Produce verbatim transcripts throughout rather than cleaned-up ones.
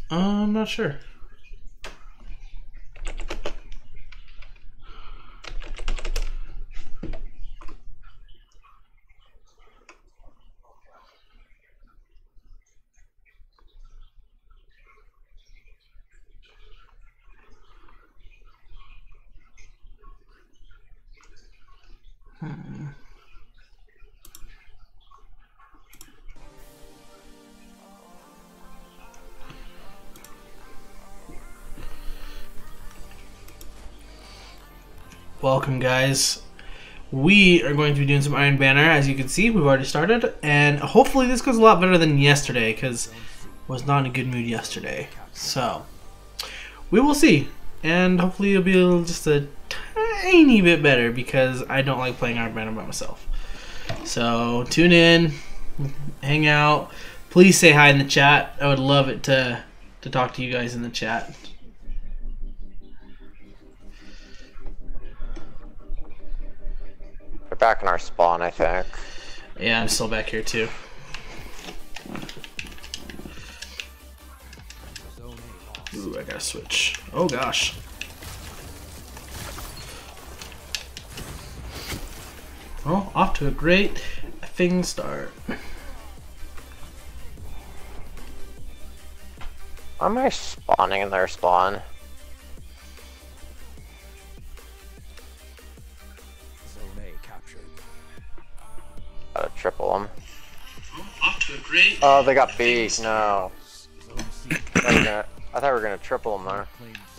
Uh, I'm not sure. Hmm. Welcome, guys. We are going to be doing some Iron Banner. As you can see, we've already started, and hopefully this goes a lot better than yesterday, because I was not in a good mood yesterday. So, we will see, and hopefully it'll be just a tiny bit better, because I don't like playing Iron Banner by myself. So, tune in, hang out, please say hi in the chat. I would love it to, to talk to you guys in the chat. We're back in our spawn, I think. Yeah, I'm still back here too. Ooh, I gotta switch. Oh gosh. Well, off to a great effing start. Why am I spawning in their spawn? Gotta triple them. Off to a great. Oh, they got B. No. I thought we were gonna, I thought we were gonna triple them there.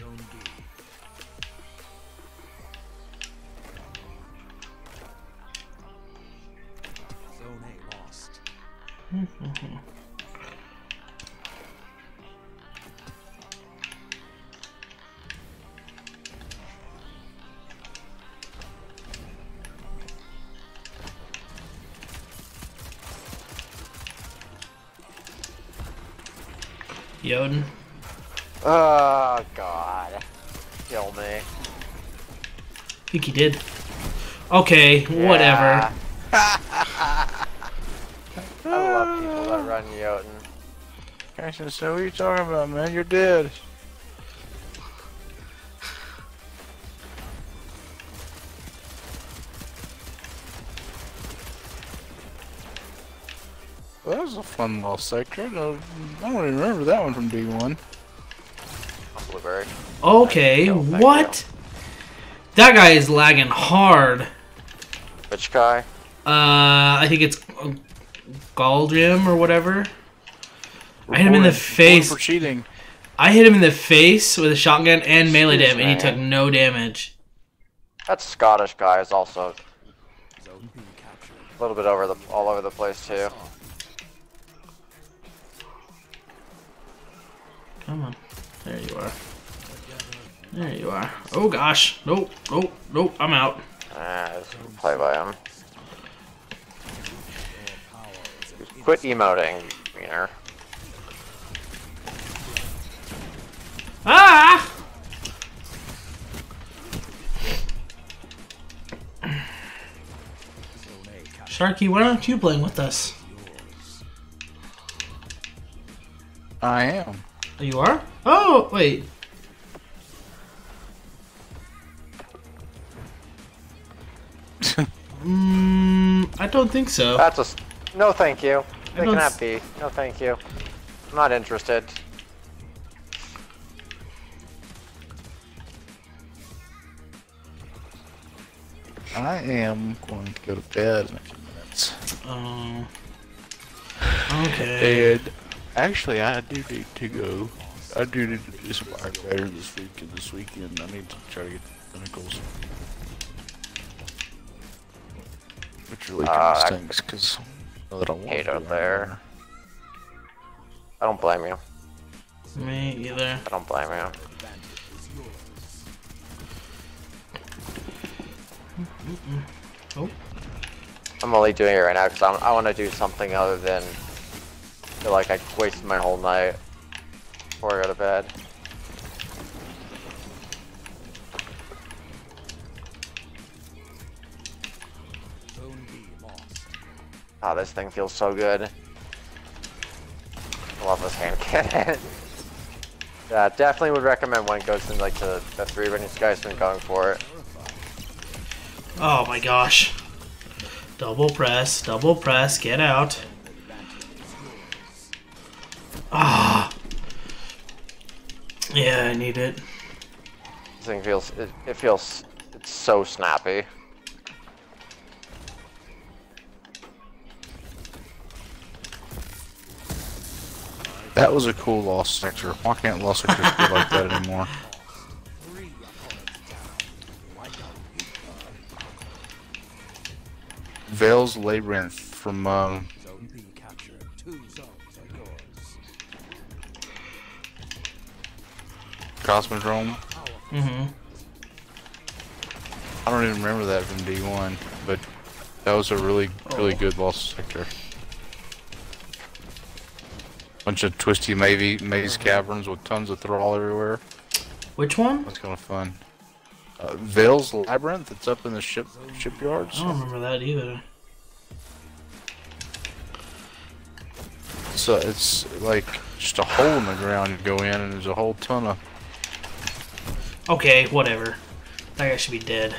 Yoden. Oh god. Kill me. I think he did. Okay, whatever. I love people that run Jotun. Carson, so what are you talking about, man? You're dead. Well, that was a fun little sector. I don't, I don't even remember that one from D one. I'm Blueberry. Okay, Thank you, thank what? That guy is lagging hard. Which guy? Uh, I think it's Galdrim or whatever. I hit him in the face. For cheating. I hit him in the face with a shotgun and melee Excuse damage, and he me. took no damage. That Scottish guy is also a little bit over the all over the place too. Come on. There you are. There you are. Oh gosh. Nope. Nope. Nope. I'm out. Ah, just play by him. Quit emoting, Wiener. Ah! Sharky, why aren't you playing with us? I am. Oh, you are? Oh, wait. Mm, I don't think so. That's a s- no, thank you. They don't can s- have B. No, thank you. I'm not interested. I am going to go to bed in a few minutes. Oh. Okay. And actually, I do need to go. I do need to do some Iron Banner this week and this weekend. I need to try to get the pinnacles. Which really Uh, kind of I stinks because I know that I want hate to do out Iron there. Banner. I don't blame you. Me either. I don't blame you. Mm-mm. Oh. I'm only doing it right now because I want to do something other than feel like I wasted my whole night before I go to bed. Oh, this thing feels so good. I love this hand cannon. Yeah, definitely would recommend when it goes in like the, the three when this guy's been going for it. Oh my gosh. Double press, double press, get out. Ah. Yeah, I need it. This thing feels, it, it feels, it's so snappy. That was a cool lost sector. Why can't lost sectors be like that anymore? Vale's Labyrinth from um, Cosmodrome. Mm-hmm. I don't even remember that from D one, but that was a really, really good lost sector. Bunch of twisty maybe maze caverns with tons of thrall everywhere. Which one? That's kind of fun. Uh, Vale's Labyrinth. It's up in the ship shipyards. I don't remember that either. So it's like just a hole in the ground. You go in, and there's a whole ton of. Okay, whatever. That guy should be dead.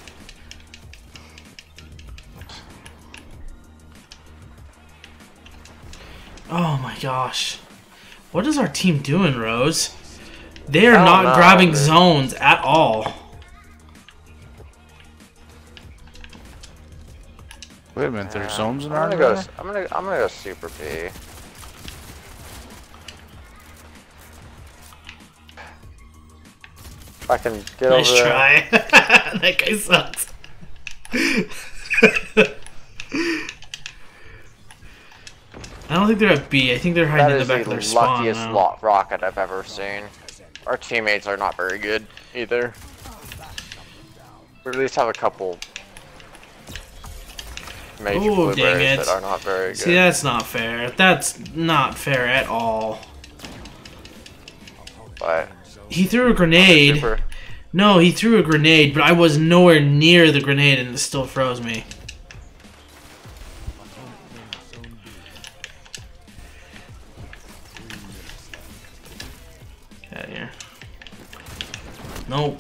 Oh my gosh. What is our team doing, Rose? They are not know, grabbing dude. zones at all. Wait a minute, there's Yeah, zones in I'm our gonna go. area? I'm gonna. I'm gonna go super B. If I can get Nice over there. try. That guy sucks. I don't think they're at B. I think they're hiding That in the is back the of their spawn luckiest now. lo rocket I've ever seen. Our teammates are not very good either. We at least have a couple major Ooh, dang blueberries it. that are not very good. See, that's not fair. That's not fair at all. But He threw a grenade. super. No, he threw a grenade, but I was nowhere near the grenade and it still froze me. Get out of here. Nope.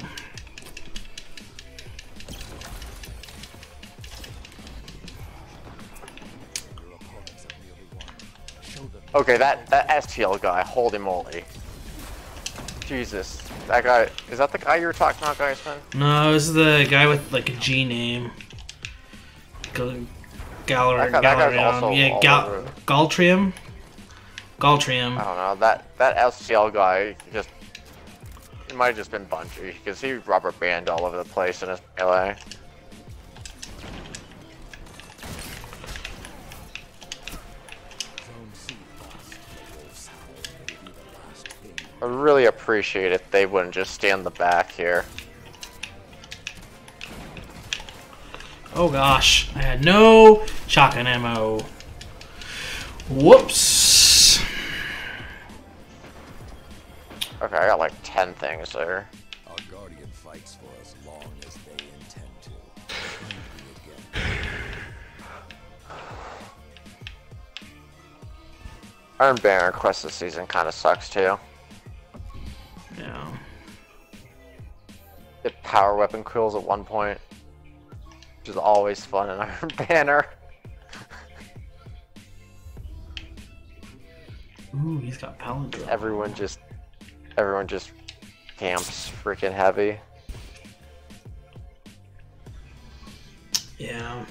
Okay, that that S T L guy, holy moly. Jesus, that guy, is that the guy you were talking about, Geisman? No, this is the guy with like a G name. Gal Galar That guy- that guy's Galarion. also Yeah, all Gal over. Galtrium. Galtrium. I don't know, that, that S T L guy just, it might have just been Bungie, because he rubber band all over the place in his melee. I really appreciate it they wouldn't just stand the back here. Oh gosh, I had no shotgun ammo. Whoops. Okay, I got like ten things there. Our guardian fights for as long as they intend to. Iron Banner quest this season kind of sucks too. Yeah. Get power weapon quills at one point, which is always fun in Iron Banner. Ooh, he's got palindrome. Everyone just, everyone just camps freaking heavy. Yeah.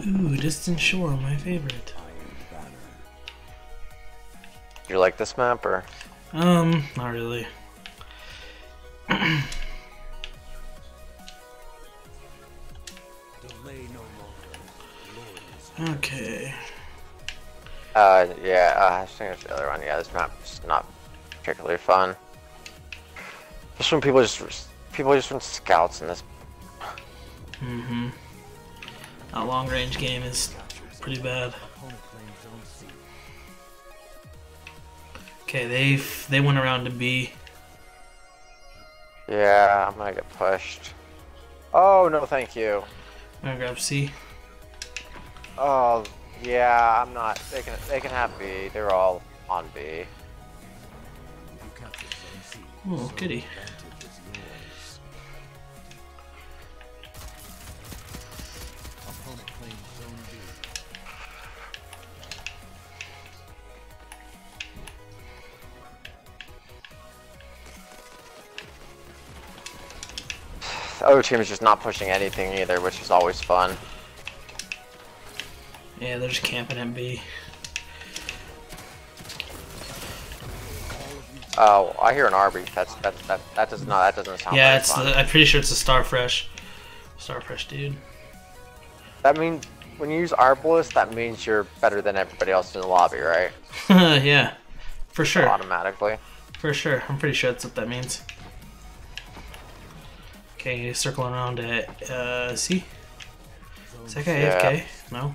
Ooh, Distant Shore, my favorite. You like this map or? Um, not really. Okay. Uh, yeah, uh, I think it's the other one. Yeah, this map's not particularly fun. Just when people just people just run scouts in this. Mm-hmm. That long range game is pretty bad. Okay, they they went around to B. Yeah, I'm gonna get pushed. Oh no, thank you. I'm gonna grab C. Oh yeah, I'm not. They can they can have B. They're all on B. Oh, goody. The other team is just not pushing anything either, which is always fun. Yeah, they're just camping at B. Oh, I hear an Arby. That's that that that does not that doesn't sound. Yeah, very it's fun. the, I'm pretty sure it's a Starfresh. Starfresh, dude. That means when you use Arbalest, that means you're better than everybody else in the lobby, right? Yeah, for sure. Automatically. For sure. I'm pretty sure that's what that means. Okay, circling around at uh, C. Is that guy A F K? No.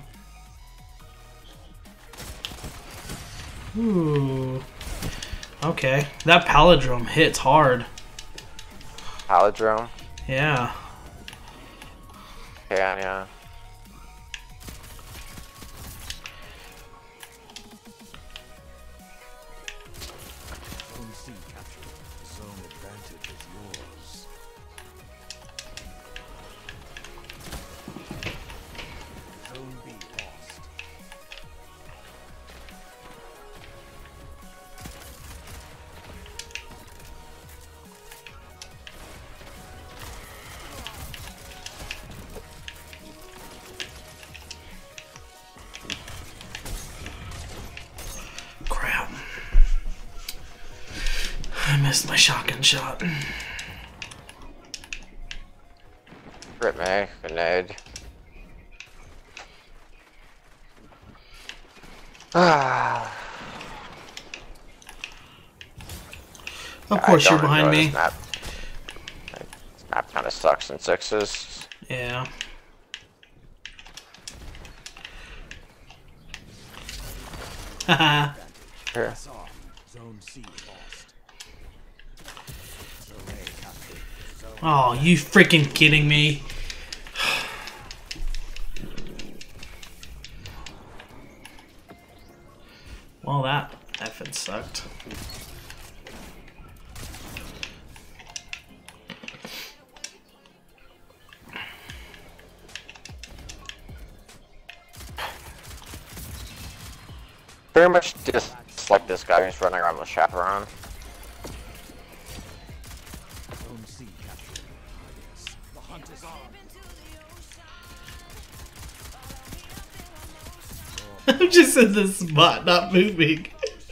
Ooh. Okay. That palindrome hits hard. Palindrome. Yeah. Yeah, yeah. Zone C captured. Zone advantage is yours. Zone B lost. Crap. I missed my shotgun shot. Rip me, grenade. Ah. Of course, I you're don't behind enjoy me. This map, this map kind of sucks in sixes. Yeah. Haha. Here. Zone C lost. Zone A captured. Zone Oh, you freaking kidding me? Well, that effing sucked. Very much dislike this guy who's running around with chaperone. Zone C captured. The hunt is on. I'm just in this spot, not moving.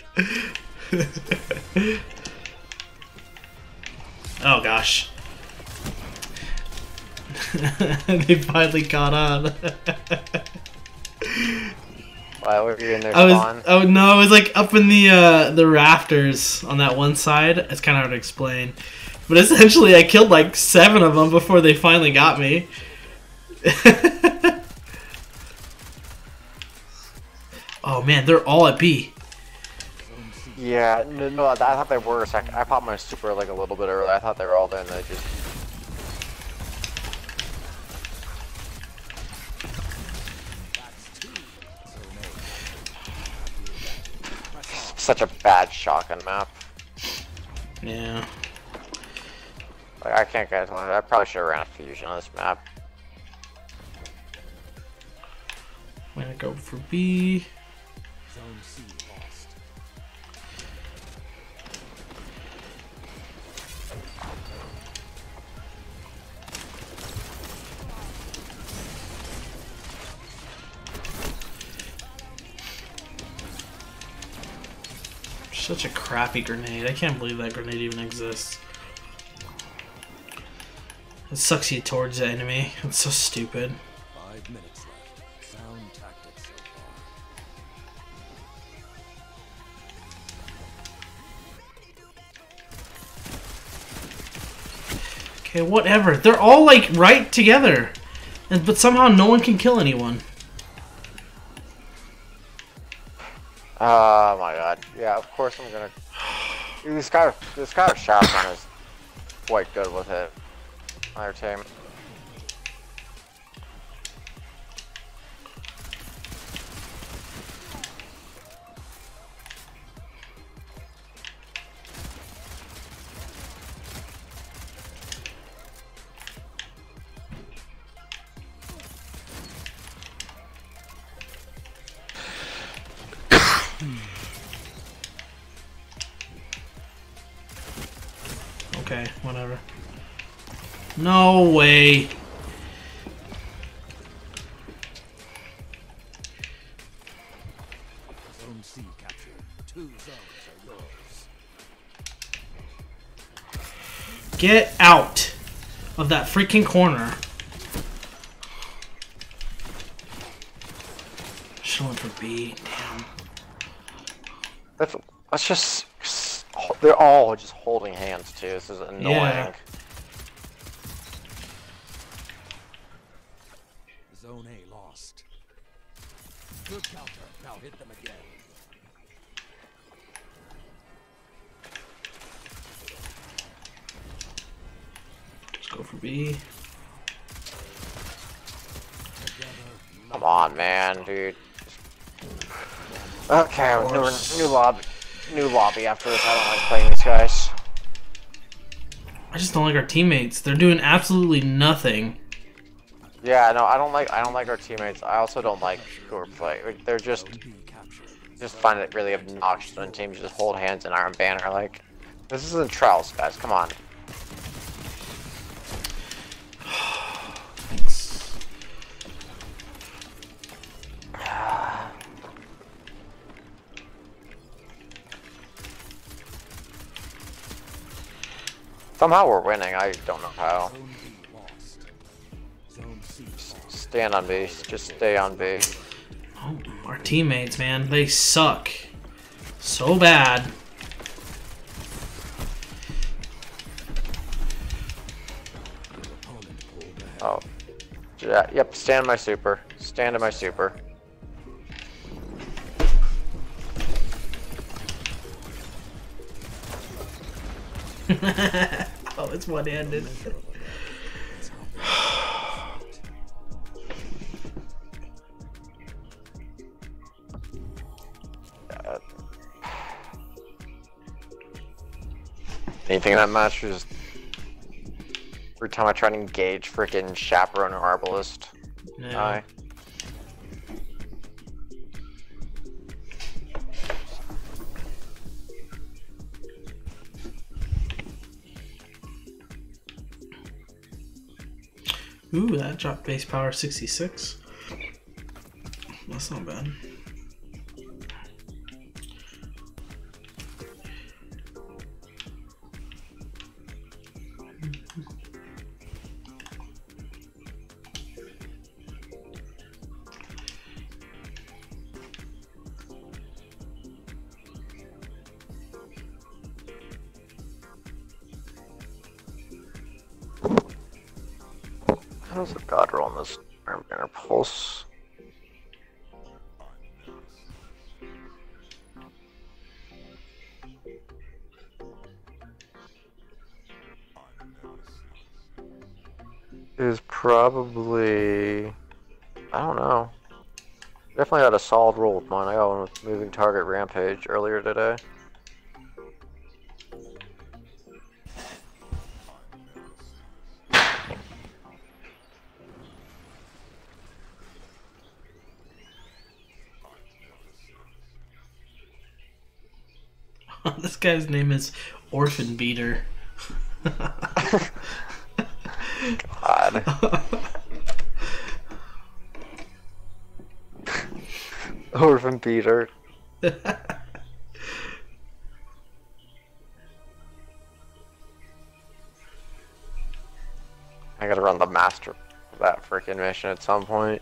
Oh gosh. They finally caught on. Why were you in their I was spawn? oh no, I was like up in the uh, the rafters on that one side. It's kind of hard to explain, but essentially I killed like seven of them before they finally got me. Oh man, they're all at B. Yeah, no, no, I thought they were. So I, I popped my super like a little bit early. I thought they were all there, and they just. Such a bad shotgun map. Yeah. Like, I can't get. I probably should have ran a fusion on this map. I'm gonna go for B. Zone C lost. Such a crappy grenade. I can't believe that grenade even exists. It sucks you towards the enemy. It's so stupid. Five minutes left. Sound tactics so far. Okay, whatever. They're all like right together. And but somehow no one can kill anyone. Oh my god. Yeah, of course I'm gonna. This guy, this guy with shotgun is quite good with it. Other team. Okay, whatever. No way. Zone C captured. Two zones are yours. Get out of that freaking corner. Should've went for B. Damn. Let's, let's just. They're all just holding hands too. This is annoying. Yeah. Zone A lost. Good counter. Now hit them again. Let's go for B. Come on, man, dude. Okay, new, new lobby. New lobby after this. I don't like playing these guys. I just don't like our teammates. They're doing absolutely nothing. Yeah, no, I don't like. I don't like our teammates. I also don't like who we're playing. They're just, just find it really obnoxious when teams just hold hands in Iron Banner. Like, this isn't Trials, guys. Come on. Thanks. Somehow we're winning. I don't know how. Zone B lost. Zone C lost. Stand on B. Just stay on B. Oh, our teammates, man, they suck so bad. Oh, yeah. Yep. Stand my super. Stand in my super. Oh, it's one-handed. Uh, anything in that match was just every time I try to engage freaking Chaperone or Arbalist. Yeah. Aye. Ooh, that dropped base power sixty-six. That's not bad. How's the god roll on this Iron Banner Pulse? Is probably, I don't know. Definitely had a solid roll with mine. I got one with Moving Target Rampage earlier today. This guy's name is Orphan Beater. God. Orphan Peter. I gotta run the master of that freaking mission at some point.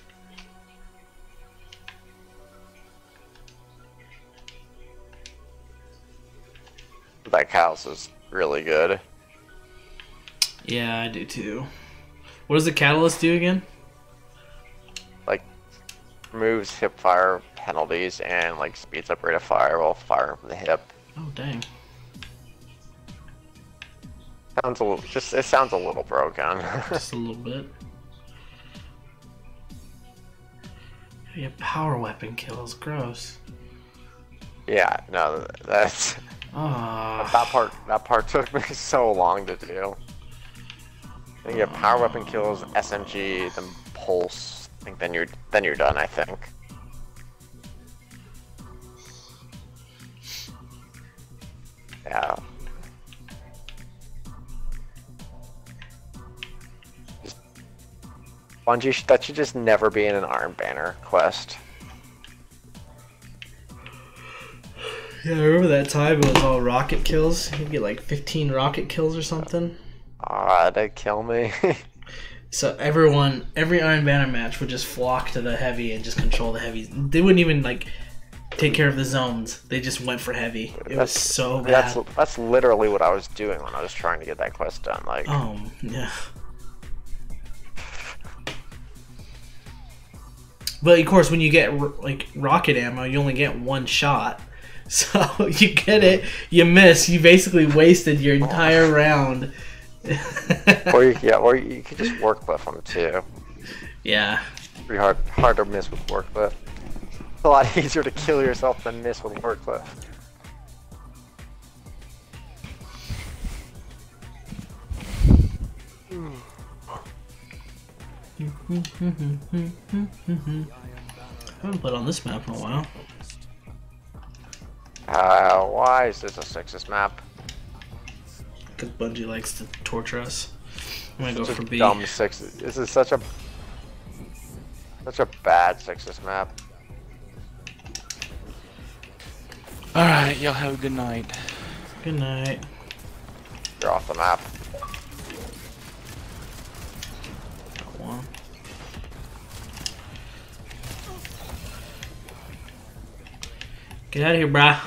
That house is really good. Yeah, I do too. What does the catalyst do again? Like, removes hip fire penalties and like speeds up rate of fire while firing from the hip. Oh dang. Sounds a little, just it sounds a little broken. Just a little bit. Yeah, power weapon kills. Gross. Yeah, no, that's Ah. that part. That part took me so long to do. I think you have power weapon kills, S M G, then pulse. I think then you're then you're done. I think. Yeah. Just, Bungie, sh- that should just never be in an Iron Banner quest. Yeah, I remember that time it was all rocket kills. You'd get like fifteen rocket kills or something. Ah, that'd kill me. So everyone, every Iron Banner match would just flock to the heavy and just control the heavies. They wouldn't even like take care of the zones. They just went for heavy. It was so bad. That's that's literally what I was doing when I was trying to get that quest done. Like, Oh, yeah. But of course, when you get r- like rocket ammo, you only get one shot. So you get it, you miss, you basically wasted your entire round. or you yeah, or you could just work with them too. Yeah. Pretty hard hard to miss with work with. It's a lot easier to kill yourself than miss with work with. I haven't played on this map in a while. Uh, why is this a sixes map? Because Bungie likes to torture us. I'm gonna go Such for a B. dumb sixes. This is such a such a bad sixes map. Alright, y'all have a good night. Good night. You're off the map. Got one. Get out of here, brah.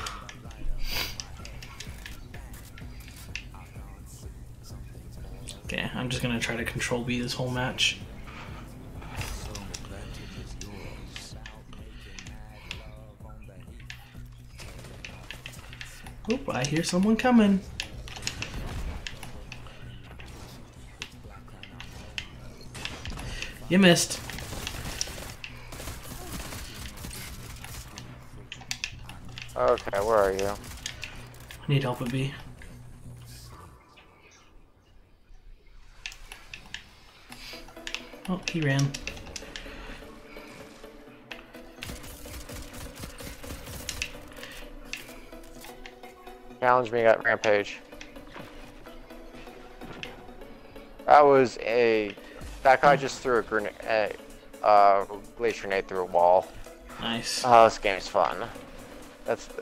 Okay, I'm just gonna try to control B this whole match. Oop, I hear someone coming. You missed. Okay, where are you? I need help with B. Oh, he ran. Challenge me at Rampage. That was a... That guy just threw a grenade, a uh, glacier grenade through a wall. Nice. Oh, this game's fun. That's... The...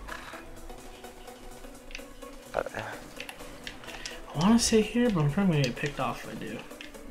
Uh, I want to stay here, but I'm probably going to get picked off if I do.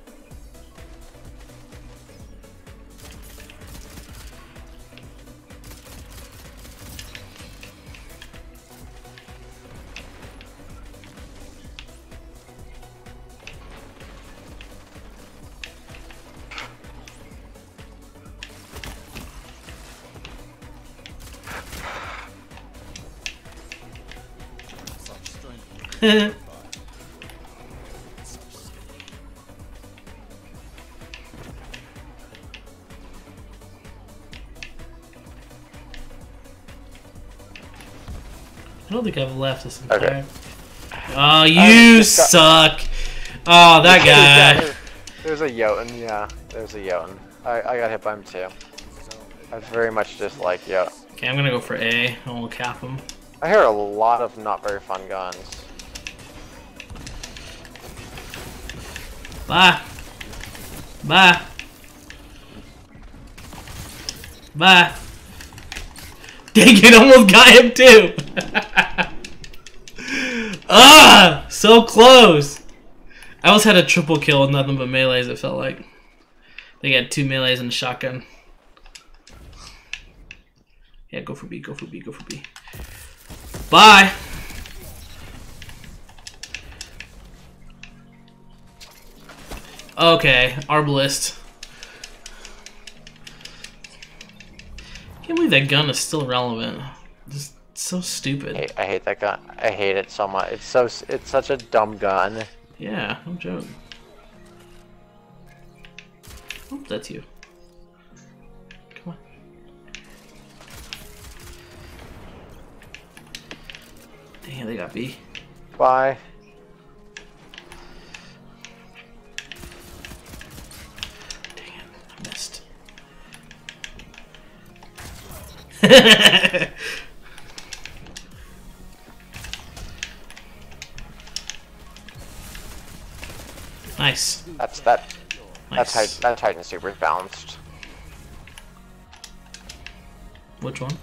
I don't think I've left this entire... Okay. Oh, you suck! Oh, that guy. There's a Jotun, yeah. There's a Jotun. I, I got hit by him too. I very much dislike Jotun. Okay, I'm gonna go for A, and we'll cap him. I hear a lot of not very fun guns. Bye! Bye! Bye! Dang it, almost got him too! Ah! So close! I almost had a triple kill with nothing but melees, it felt like. They got two melees and a shotgun. Yeah, go for B, go for B, go for B. Bye! Okay, Arbalist. Can't believe that gun is still relevant. Just so I stupid. hate, I hate that gun. I hate it so much. It's so it's such a dumb gun. Yeah, no joke. Oh, that's you. Come on. Dang it, they got B. Bye. Dang it, I missed. Nice. That's that. Nice. That Titan, that Titan super is balanced. Which one?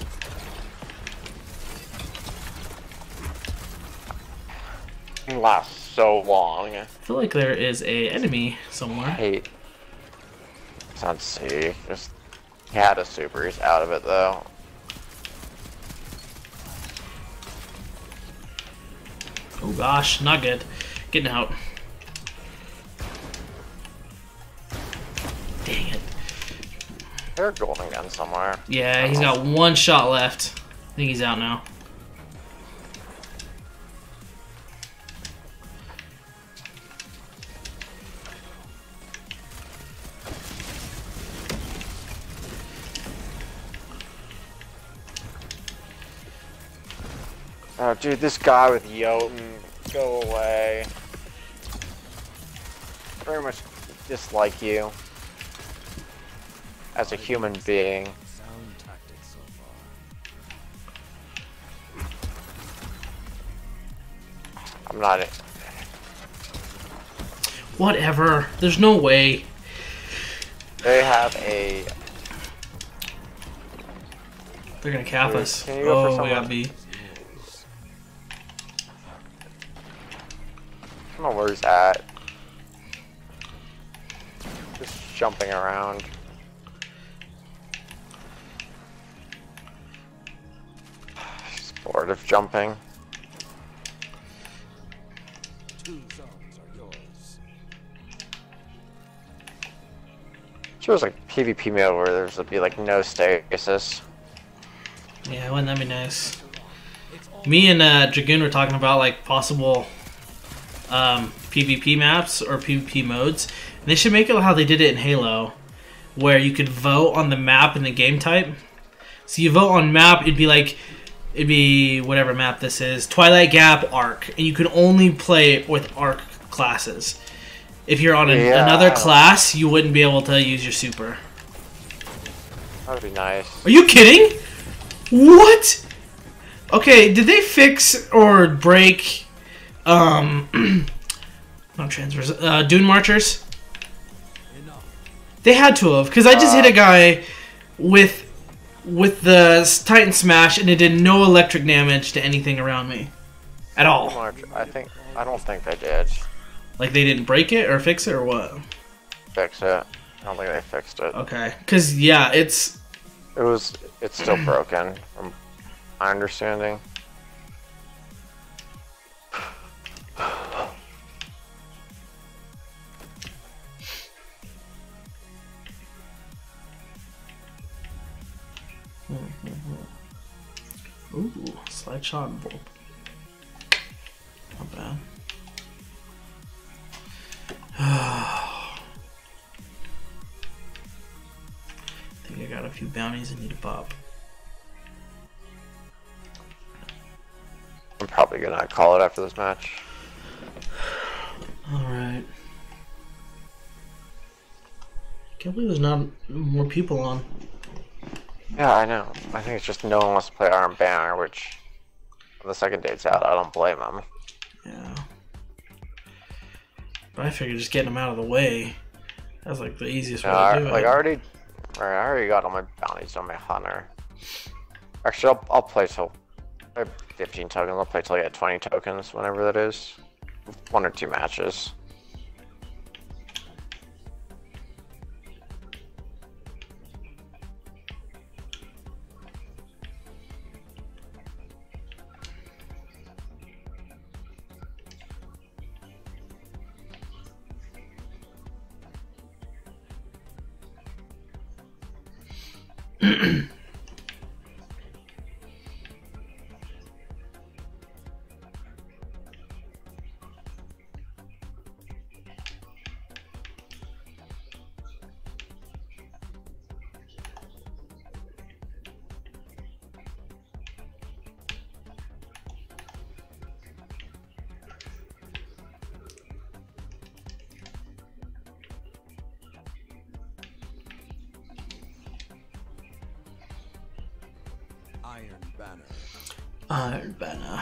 It lasts so long. I feel like there is a enemy somewhere. Hate. Let's see. Just he had a super. He's out of it though. Oh gosh, not good. Getting out. Dang it. There's a golden gun somewhere. Yeah, he's got one shot left. I think he's out now. Oh, dude, this guy with Jotun, go away. Very much dislike you as a human being. Sound tactics so far. I'm not. Whatever. There's no way. They have a. They're gonna cap Dude, us. can you go for Oh, we got someone? B. I don't know where he's at. Just jumping around. He's bored of jumping. Two zones are yours. Sure, was like PvP mode where there's would be like no stasis. Yeah, wouldn't that be nice? Me and uh, Dragoon were talking about like possible um, PvP maps or PvP modes. And they should make it how they did it in Halo, where you could vote on the map and the game type. So you vote on map, it'd be like, it'd be whatever map this is, Twilight Gap, Arc, and you could only play with Arc classes. If you're on a, Yeah. another class, you wouldn't be able to use your super. That would be nice. Are you kidding? What? Okay, did they fix or break um not transfers, uh Dune Marchers? Enough. They had to have, because I just hit a guy with with the Titan Smash and it did no electric damage to anything around me. At all. March, I think. I don't think they did Like they didn't break it or fix it or what? fix it. I don't think they fixed it. Okay. Cause yeah, it's It was. It's still broken, from my understanding. ooh, slide shot and bolt. Not bad. I think I got a few bounties I need to pop. I'm probably gonna call it after this match. Alright. Can't believe there's not more people on. Yeah, I know. I think it's just no one wants to play Iron Banner, which when the second date's out, I don't blame them. Yeah. But I figured just getting them out of the way. That's like the easiest way Yeah, I, to do it. like I already, I already got all my bounties on my hunter. Actually, I'll, I'll play till I have fifteen tokens. I'll play till I get twenty tokens, whenever that is. One or two matches. Iron Banner. Iron Banner.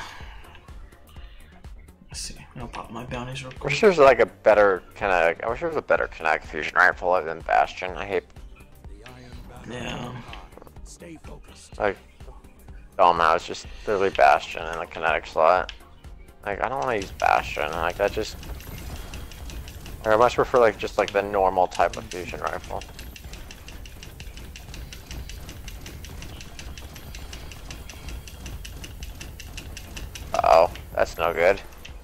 Let's see. I'll pop my bounties real I quick. wish there was like a better kinetic. I wish there was a better kinetic fusion rifle other than Bastion. I hate The Iron Banner. Yeah. Stay focused. like. Oh man, it's just literally Bastion in the kinetic slot. Like I don't want to use Bastion. Like that just. Or I much prefer like just like the normal type of fusion rifle. Uh oh, that's no good.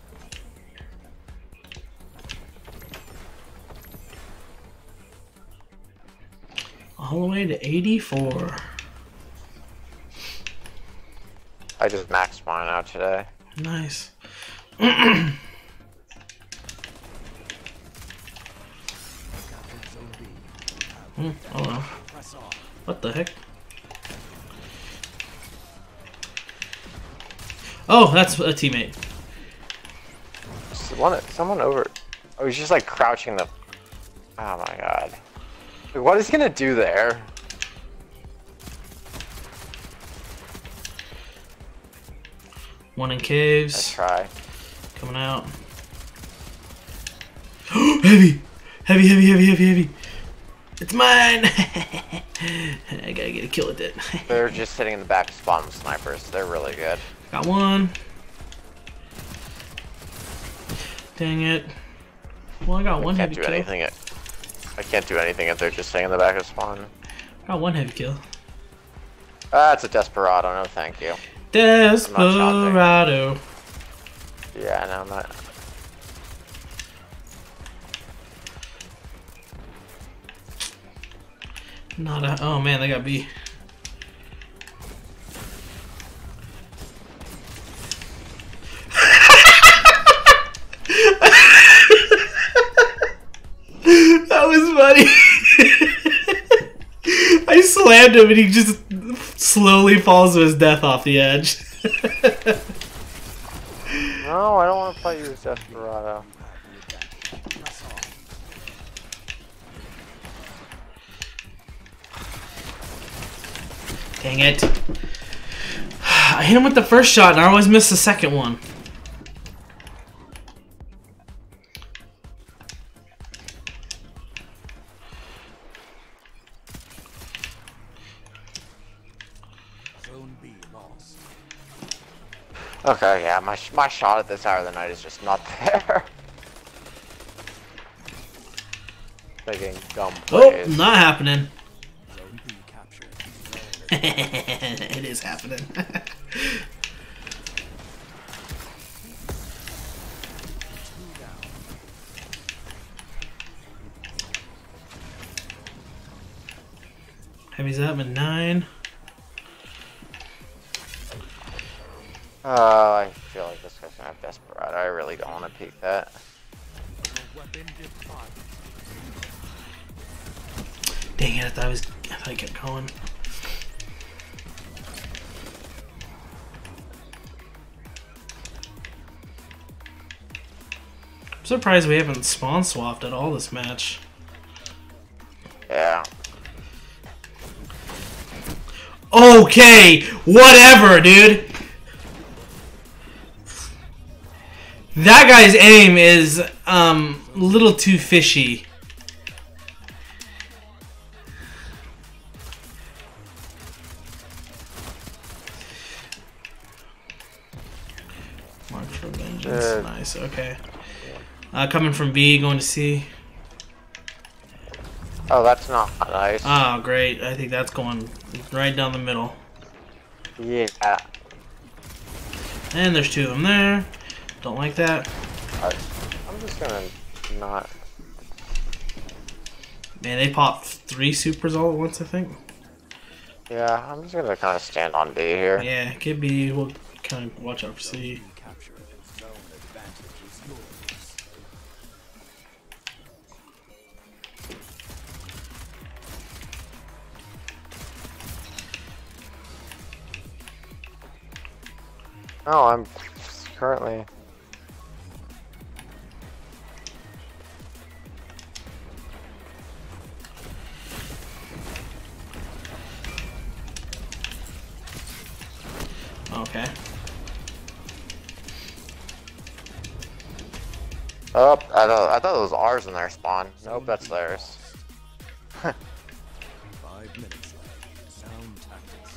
All the way to eighty-four. I just maxed mine out today. Nice. Hmm, oh well. Press on. What the heck? Oh, that's a teammate. Someone, someone over. Oh, he's just like crouching the. Oh my god. Like, what is he gonna do there? One in Let's caves. try. Coming out. Heavy! Heavy, heavy, heavy, heavy, heavy. It's mine! I gotta get a kill with it. They're just sitting in the back spawn with snipers. They're really good. Got one. Dang it. Well, I got one Can't heavy do kill. anything. At, I can't do anything if they're just sitting in the back of spawn. Got one heavy kill. Ah, it's a Desperado. No, thank you. Desperado. Yeah, no, I'm not. Not a. Oh man, they got B. That was funny. I slammed him and he just slowly falls to his death off the edge. No, I don't want to fight you as Desperado. Press on. Dang it. I hit him with the first shot and I always miss the second one. Zone B lost. Okay, yeah, my sh my shot at this hour of the night is just not there. Making dumb Oh, plays. not happening. Zone B captured. It is happening. Two down. Heavy's up at nine. Oh, I feel like this guy's gonna have Desperado. I really don't want to peek that. Your weapon did fire. Dang it, I thought I was I thought I kept going. I'm surprised we haven't spawn swapped at all this match. Yeah. Okay, whatever, dude. That guy's aim is um a little too fishy. Mark for vengeance. Uh, Nice. Okay. Uh, coming from B, going to C. Oh, that's not nice. Oh, great. I think that's going right down the middle. Yeah. And there's two of them there. Don't like that. I, I'm just gonna not. Man, they popped three supers all at once, I think. Yeah, I'm just gonna kind of stand on B here. Yeah, could be. We'll kind of watch out for C. Capture it. Zone advantage is yours. No, I'm currently. Okay. Oh, I thought I thought it was ours in their spawn. Nope, that's theirs. Five minutes left. Sound tactics.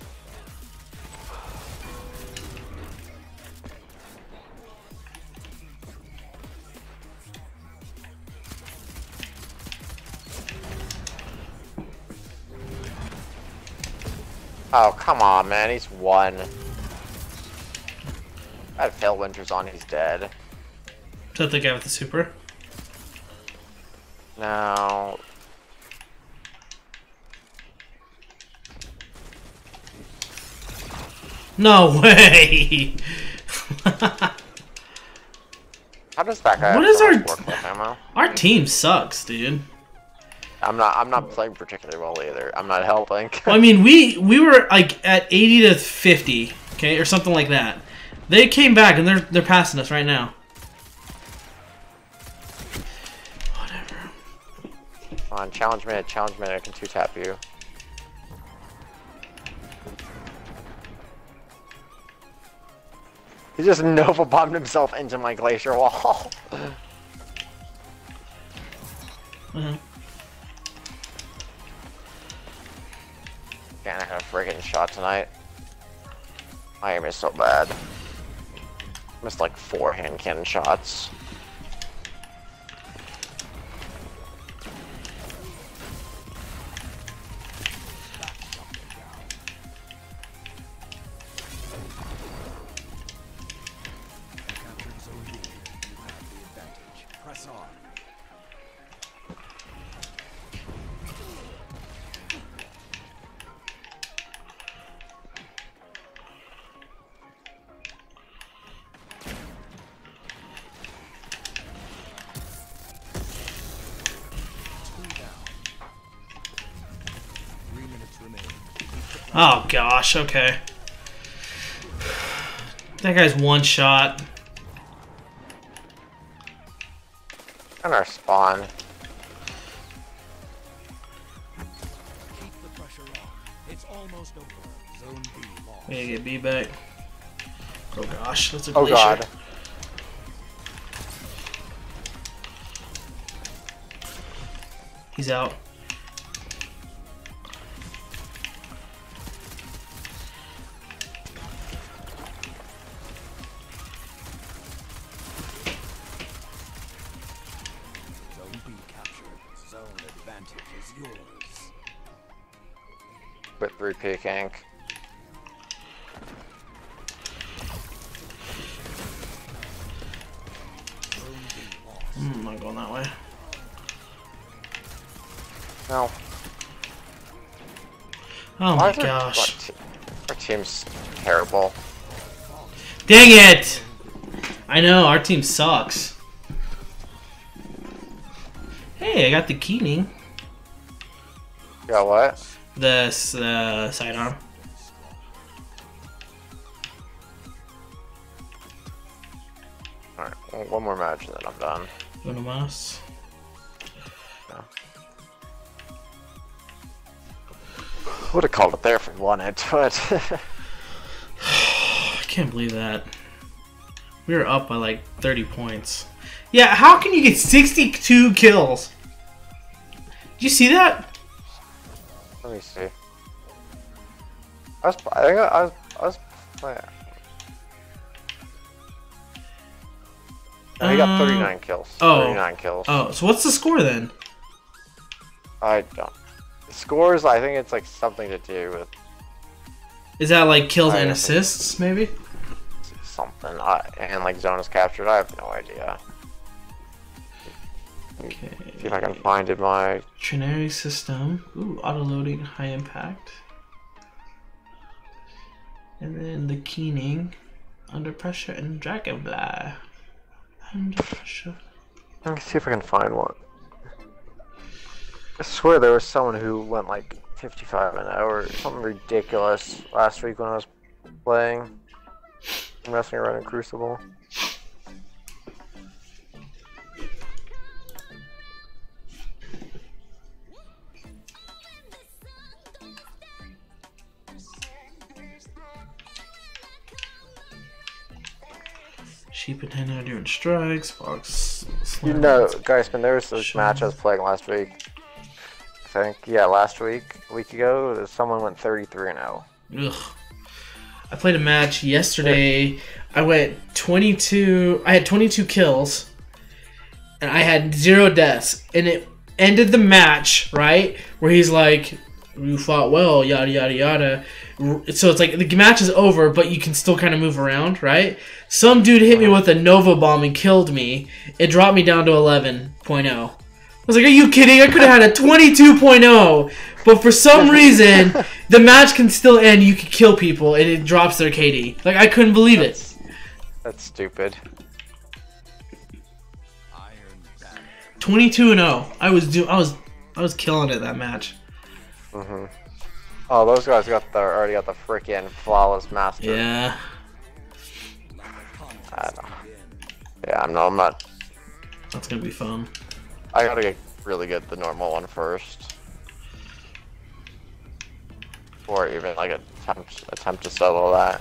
Oh, come on, man. He's one. I had Phil Winters on. He's dead. Is that the guy with the super? No. No way! How does that guy What have is so our- much work with ammo? Our team sucks, dude. I'm not. I'm not playing particularly well either. I'm not helping. Well, I mean, we we were like at eighty to fifty, okay, or something like that. They came back and they're they're passing us right now. Whatever. Come on, challenge minute, challenge minute. I can two tap you. He just Nova bombed himself into my glacier wall. Uh-huh. Can't have a friggin' shot tonight. My aim is so bad. Missed like four hand cannon shots. Captured zone B. You have the advantage. Press on. Three minutes remain. Oh gosh, okay. That guy's one shot. And our spawn. Keep the pressure on. It's almost over. Zone B lost. We gotta get B back. Oh gosh, that's a Oh glacier. god. He's out. Zone B captured. Zone advantage is yours. With three peak ink. Zone B lost. Mm, I'm not going that way. No. Oh Why my is our- gosh. Our, te our team's terrible. Dang it! I know, our team sucks. Hey, I got the Keening. You got what? The uh, sidearm. Alright, well, one more match and then I'm done. Uno más. Would have called it there if we wanted, but I can't believe that. We were up by like thirty points. Yeah, how can you get sixty-two kills? Did you see that? let me see. I was, I think I, I was, I was playing. No, he got Um, thirty-nine kills. oh. thirty-nine kills. Oh, so what's the score then? I don't. The scores, I think it's like something to do with Is that like kills I and don't think- assists, maybe? something. I, and like zone is captured. I have no idea. Okay. See if I can find it. My Trinary system. Ooh, auto loading, high impact. And then the Keening, Under Pressure, and Dragonfly. Under Pressure. Let me see if I can find one. I swear there was someone who went like fifty-five an hour or something ridiculous last week when I was playing. Messing around in Crucible. Sheep and Hen are doing strikes. Fox. You know, guys, when there was this match I was playing last week. I think, yeah, last week, a week ago, someone went thirty-three and oh. Ugh. I played a match yesterday. I went twenty-two. I had twenty-two kills, and I had zero deaths. And it ended the match right where he's like, "You fought well, yada yada yada." So it's like the match is over, but you can still kind of move around, right? Some dude hit me with a Nova bomb and killed me. It dropped me down to eleven point oh. I was like, "Are you kidding? I could have had a twenty-two point oh." But for some reason, the match can still end. You can kill people, and it drops their K D. Like, I couldn't believe that's, it. That's stupid. twenty-two and oh. I was do. I was. I was killing it that match. Mhm. Oh, those guys got the already got the freaking flawless master. Yeah. I don't know. Yeah, I'm not. I'm not. That's gonna be fun. I gotta get really good at the normal one first. Or even like attempt attempt to solo that.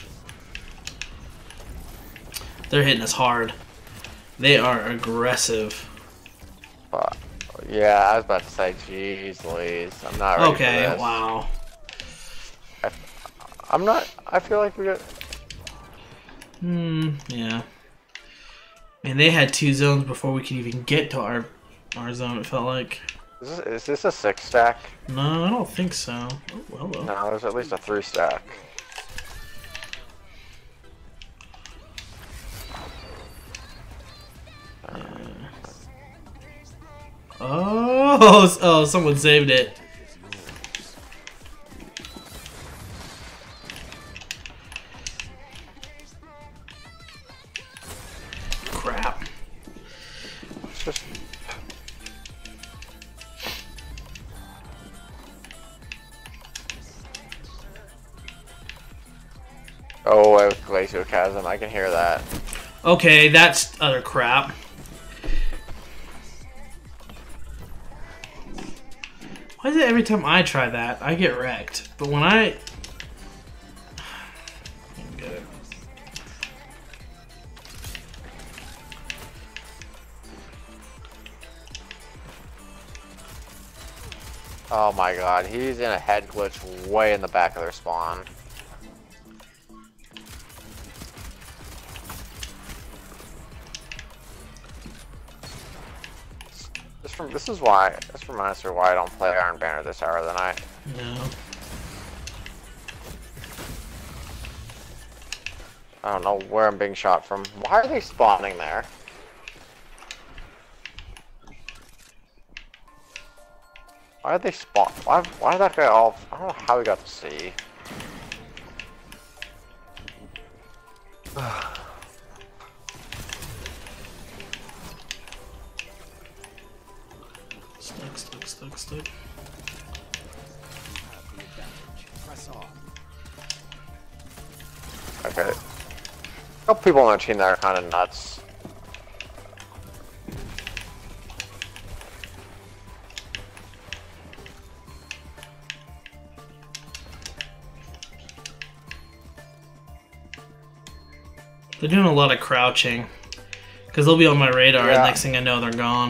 They're hitting us hard. They are aggressive. But yeah, I was about to say, jeez Louise, I'm not ready Okay, for this. wow. I, I'm not. I feel like we got. Hmm. Yeah. And they had two zones before we could even get to our our zone. It felt like. Is this, is this a six stack? No, I don't think so. Oh, hello. No, there's at least a three stack. Oh, oh, someone saved it. Crap. It's just. Oh, it was Glacial Chasm. I can hear that. Okay, that's other crap. Why is it every time I try that, I get wrecked? But when I... I don't get it. Oh my god, he's in a head glitch way in the back of their spawn. This from this is why this reminds me why I don't play Iron Banner this hour of the night. No. I don't know where I'm being shot from. Why are they spawning there? Why are they spawn? Why? Why did that guy all? I don't know how he got to see. Stuck, stuck, stuck, stuck. Press on. Okay. A couple people on our team that are kind of nuts. They're doing a lot of crouching. Because they'll be on my radar, Yeah. and next thing I know, they're gone.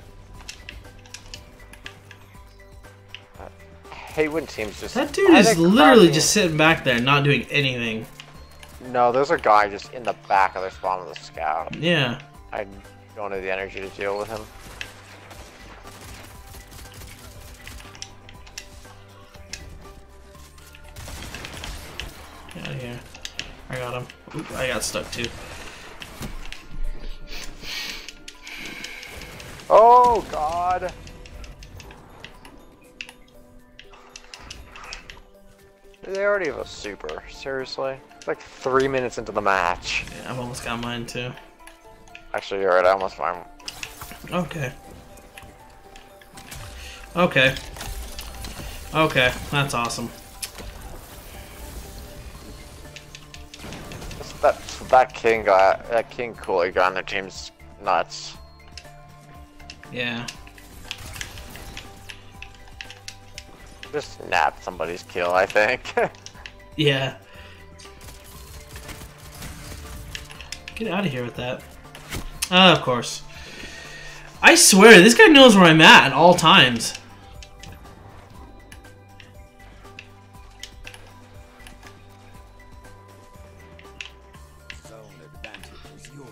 I hate when teams just. That dude why are is they literally crouching? just sitting back there, not doing anything. No, there's a guy just in the back of their spawn with a scout. Yeah. I don't have the energy to deal with him. Get out of here. I got him. Oop, I got stuck too. Oh God! They already have a super. Seriously? It's like three minutes into the match. Yeah, I've almost got mine too. Actually, you're right. I almost found. Okay. Okay. Okay, that's awesome. That that king guy, that king coolie guy on their team's nuts. Yeah. Just napped somebody's kill, I think. Yeah. Get out of here with that. Uh, of course. I swear, this guy knows where I'm at at all times. Zone advantage is yours.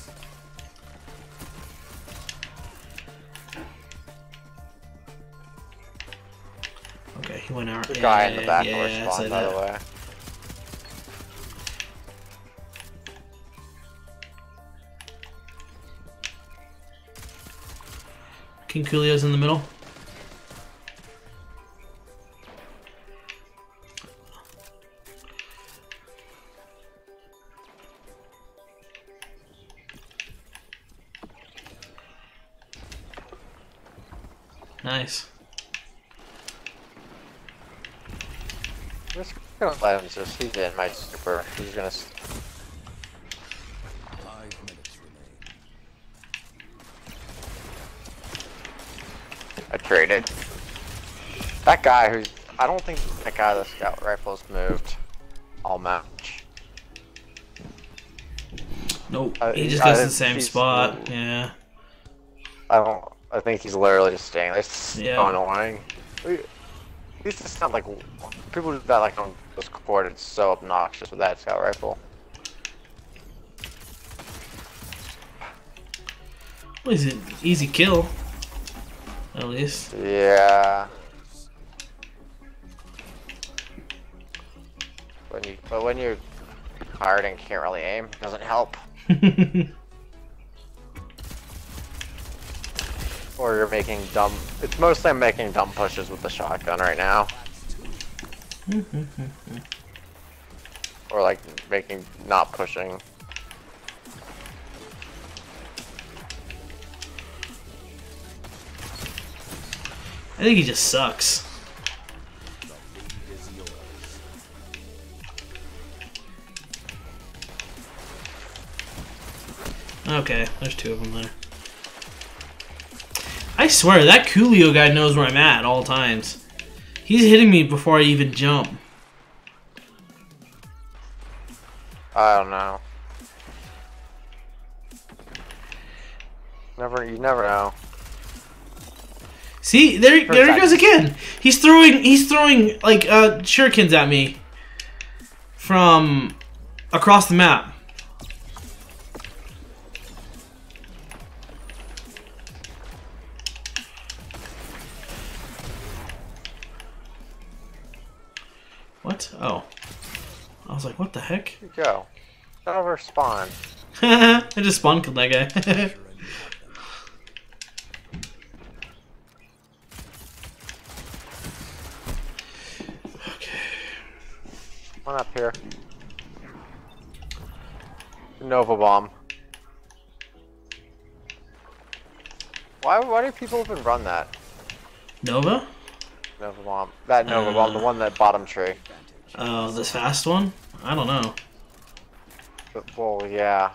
Okay, he went out. The yeah, guy in the back yeah, door yeah, spawn, say by that. the way. King Coolio's in the middle. Nice. I'm just gonna let him just. He's in my super. He's gonna. s- Five minutes remain. I traded. That guy who's. I don't think that guy that scout rifle's moved all match. Nope. Uh, he just I goes to the think same he's- spot. Yeah. I don't. I think he's literally just staying there. It's so Yeah. annoying. We, it's just not like people do that like on this court. It's so obnoxious with that scout rifle. What is it? Easy kill. At least. Yeah. When you, but when you're hard and can't really aim, it doesn't help. Or you're making dumb. It's mostly I'm making dumb pushes with the shotgun right now. Or like making not pushing. I think he just sucks. Okay, there's two of them there. I swear, that Coolio guy knows where I'm at at all times. He's hitting me before I even jump. I don't know. Never, you never know. See, there, there he goes again. He's throwing, he's throwing like uh, shurikens at me from across the map. What? Oh, I was like, what the heck? Here you go. Over spawn. I just spawn killed that guy. One up here. Nova bomb. Why? Why do people even run that Nova? Nova bomb? That Nova Uh, bomb, the one that bottom tree. Oh, this fast one? I don't know. But, well, yeah.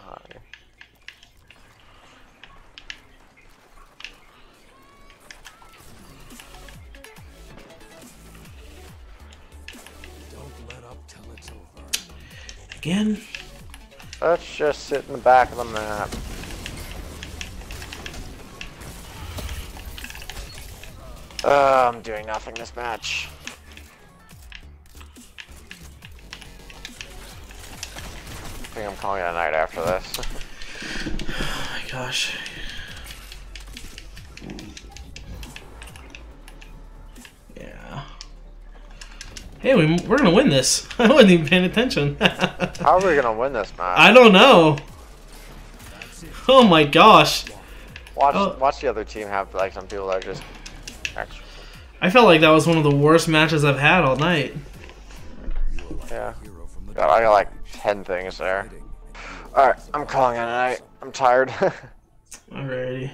Don't let up till it's over. Again? Let's just sit in the back of the map. Uh, I'm doing nothing this match. I think I'm calling it a night after this. Oh my gosh. Yeah. Hey, we, we're gonna win this. I wasn't even paying attention. How are we gonna win this match? I don't know. Oh my gosh. Watch, Oh. watch the other team have like some people that are just extra. I felt like that was one of the worst matches I've had all night. Yeah. Hero from the God, I got like ten things there. Alright, I'm calling it a night. I'm tired. Alrighty.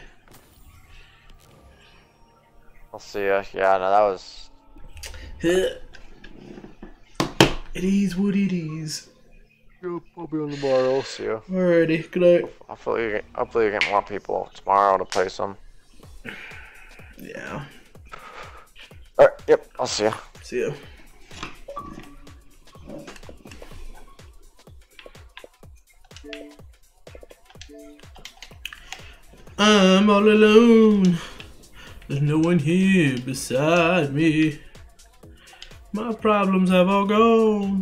I'll see ya. Yeah, no, that was. It is what it is. Yep, I'll be on tomorrow. I'll see ya. Alrighty, good night. Hopefully, you get, hopefully you get more people tomorrow to play some. Yeah. Alright, yep, I'll see ya. See ya. I'm all alone. There's no one here beside me. My problems have all gone.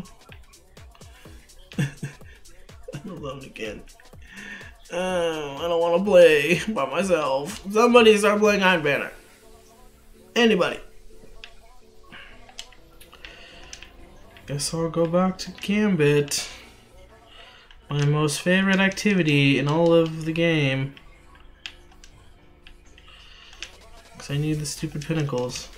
I'm alone again. Oh, I don't want to play by myself. Somebody start playing Iron Banner. Anybody. Guess I'll go back to Gambit. My most favorite activity in all of the game. Because I need the stupid pinnacles.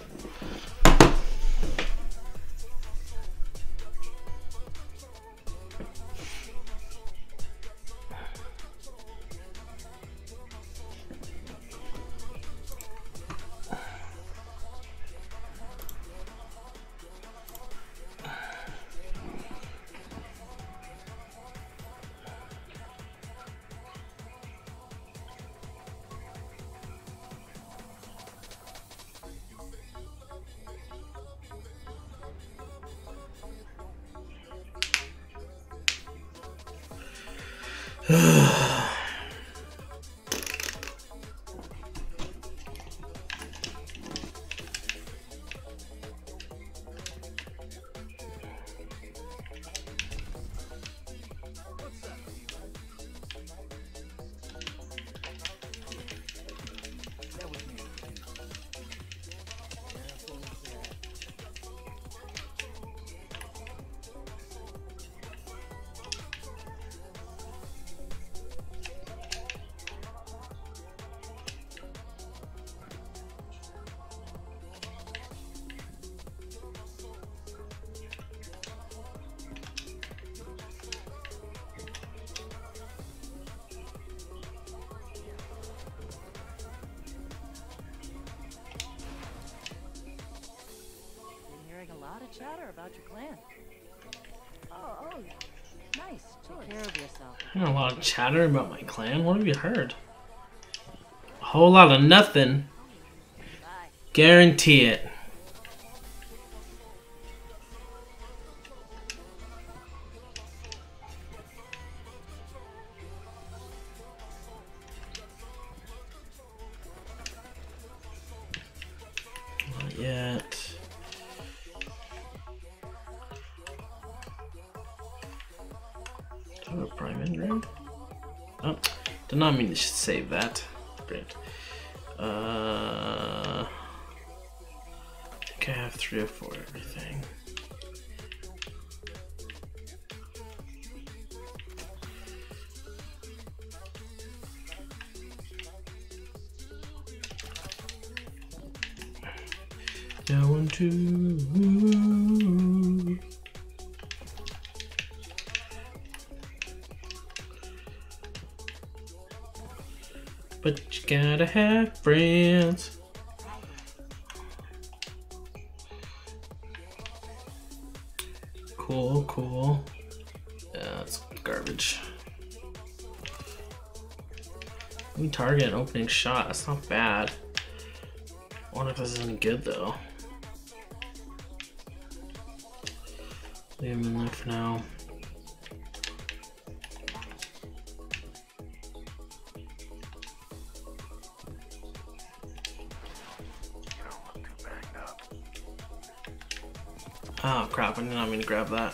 Hearing a lot of chatter about your clan. Oh, oh, nice. Take care of yourself. I heard a lot of chatter about my clan. What have you heard? A whole lot of nothing. Bye. Guarantee it. Not yet. Do I have a prime engram? Oh, did not mean to save that. Great. Uh, I think I have three or four everything. Going to. But you gotta have friends. Cool, cool. Yeah, that's garbage. We target an opening shot. That's not bad. I wonder if this is any good though. Leave him in there for now. Oh crap, I did not mean to grab that.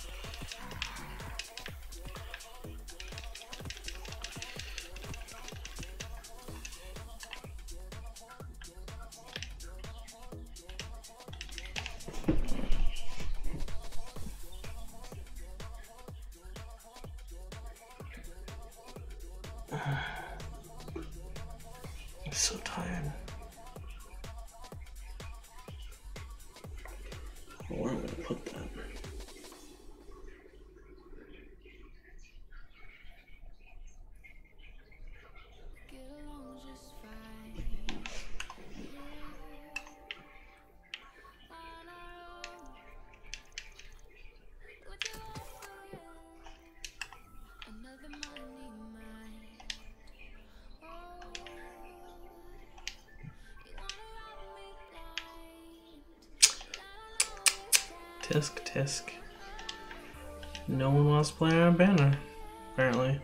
I'm so tired. Where am I gonna put that? Tisk, tisk. No one wants to play Iron Banner, apparently.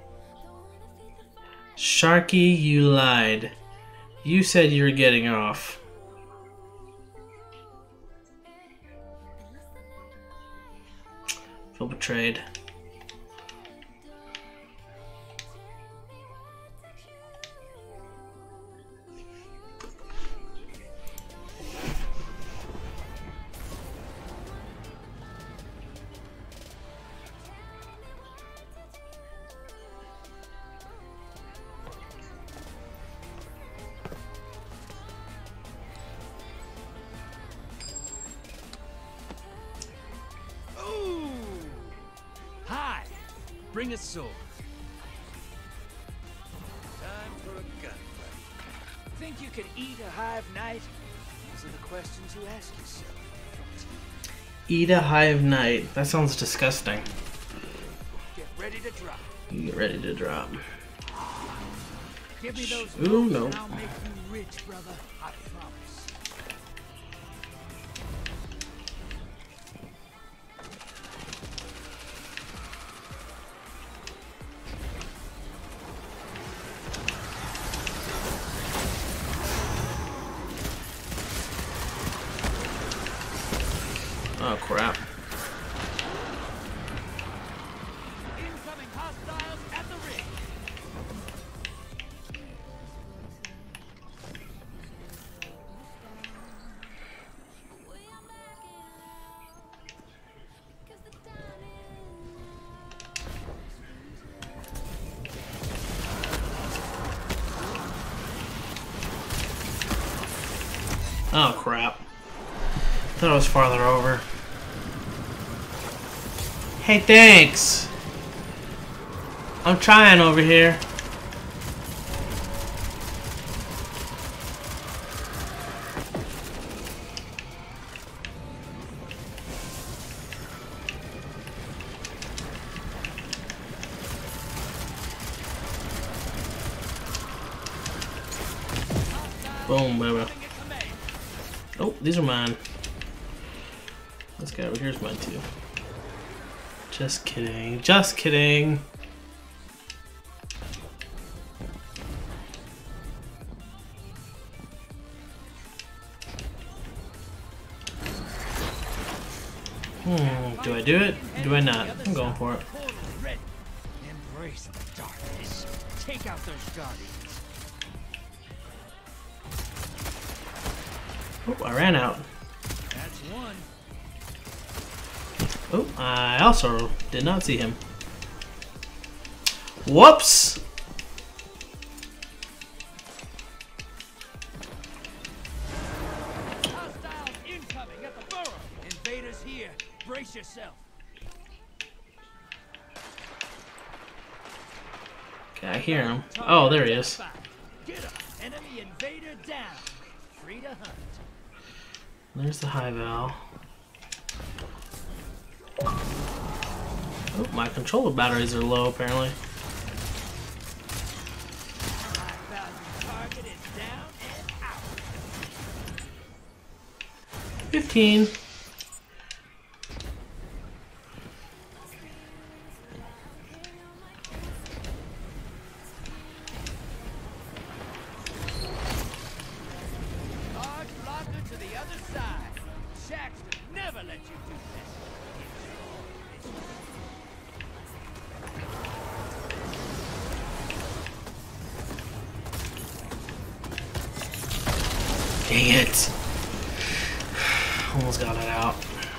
Sharky, you lied. You said you were getting off. Feel betrayed. Bring a sword. Time for a gunfight. Think you could eat a hive knight? These are the questions you ask yourself. Eat a hive knight. That sounds disgusting. Get ready to drop. Get ready to drop. Give me those Ooh, moves no. and I'll make you rich, brother. I promise. Oh crap. Incoming hostiles at the ring. Oh crap. Thought it was farther over. Hey, thanks! I'm trying over here. Boom, baby. Oh, these are mine. This guy over here's mine too. Just kidding. Just kidding. Hmm, do I do it? Do I not? I'm going for it. Embrace the darkness. Take out those guardians. Oh, I ran out. That's one. Oh, I also did not see him. Whoops! Hostiles incoming at the burrow. Invaders here. Brace yourself. Okay, I hear him. Oh, there he is. Get him. Enemy invader down. Free to hunt. There's the high val. Oh, my controller batteries are low apparently. High value target is down and out. fifteen. Large blocker to the other side. Shaxter never let you do this. Dang it. Almost got it out.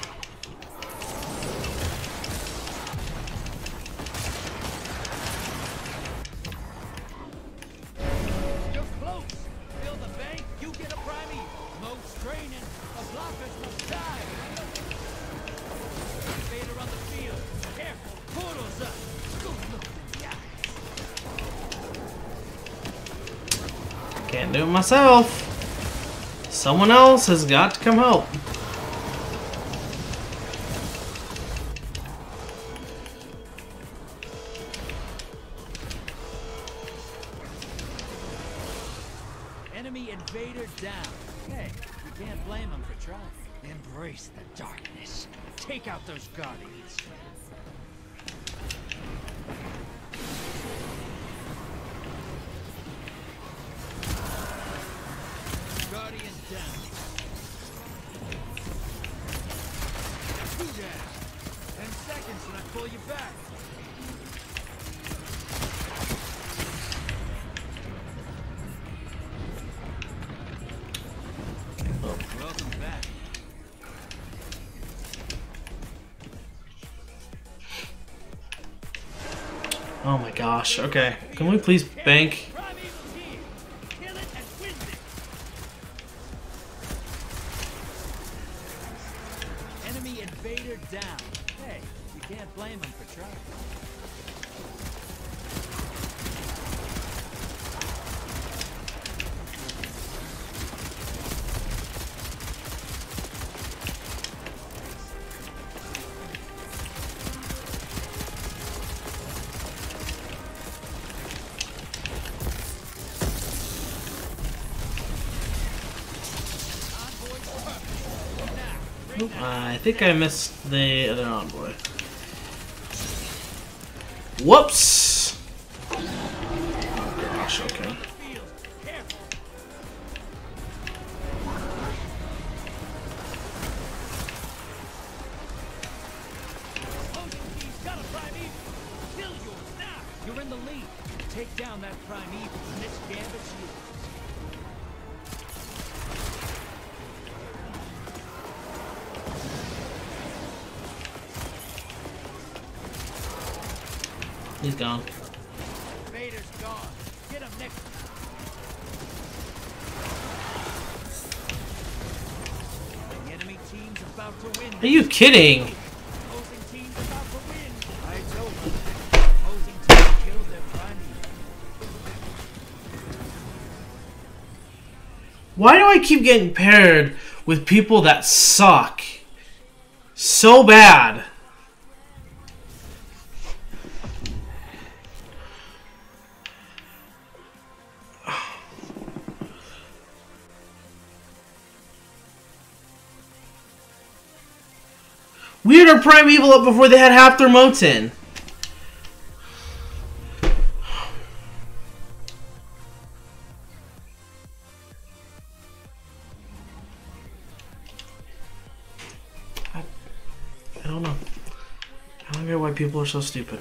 You're close. Fill the bank, you get a primey. No straining. The blockers must die. Invader on the field. Careful. Portals up. Good look in the eyes. Can't do it myself. Someone else has got to come help. Enemy invader down. Hey, you can't blame them for trying. Embrace the darkness. Take out those guardians. Guardian down. Two down. Ten seconds and I pull you back. Welcome back. Oh my gosh. Okay. Can we please bank? Enemy invader down. Hey, you can't blame them for trying. Nope, I think I missed the other envoy. Whoops! Oh gosh, okay. You're in the lead. Take down that primeval and this gambit's yours. He's gone. Vader's gone. Get him next. The enemy team's about to win. Are you kidding? Opposing team's about to win. I told them. Opposing team killed their primeval. Why do I keep getting paired with people that suck so bad? We had our primeval up before they had half their motes in. I, I don't know. I don't get why people are so stupid.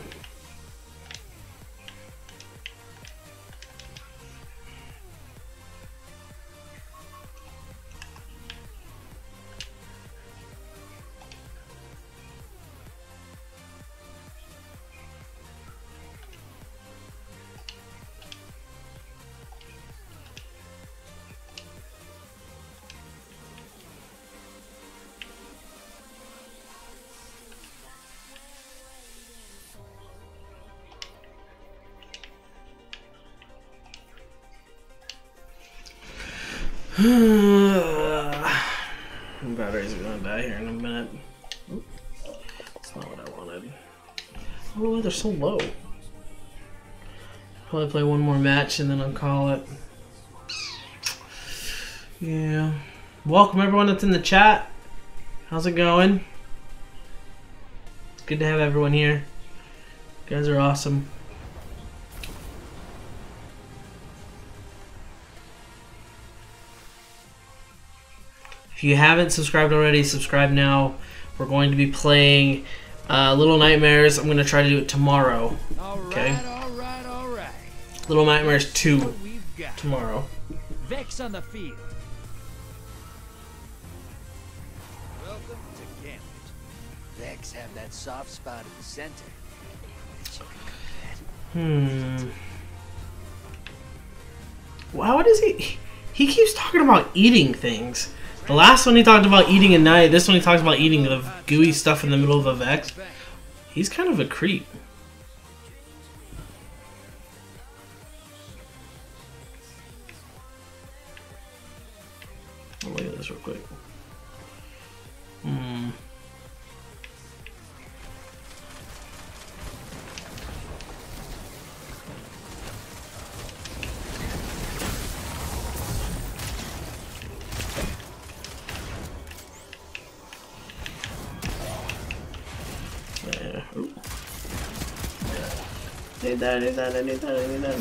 Batteries are gonna die here in a minute. Oop. That's not what I wanted. Oh, they're so low. Probably play one more match and then I'll call it. Yeah. Welcome everyone that's in the chat. How's it going? It's good to have everyone here. You guys are awesome. If you haven't subscribed already, subscribe now. We're going to be playing uh, Little Nightmares. I'm going to try to do it tomorrow. All right, Okay. all right, all right. Little Nightmares two What we've got. tomorrow. Vex on the field. Welcome to Gambit. Vex have that soft spot in the center. Hmm. Why does he... He keeps talking about eating things. The last one he talked about eating a night. This one he talks about eating the gooey stuff in the middle of the Vex. He's kind of a creep. Oh, look at this real quick. Hmm. Need that, need that, I need that, I need that.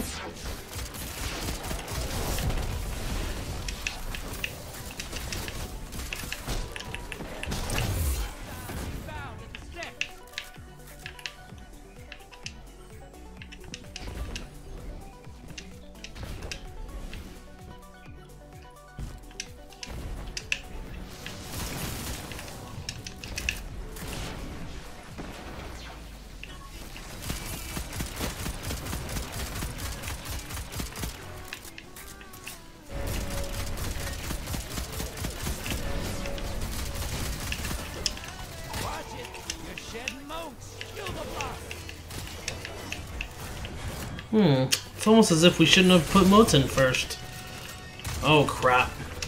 Hmm, it's almost as if we shouldn't have put motes in first. Oh crap.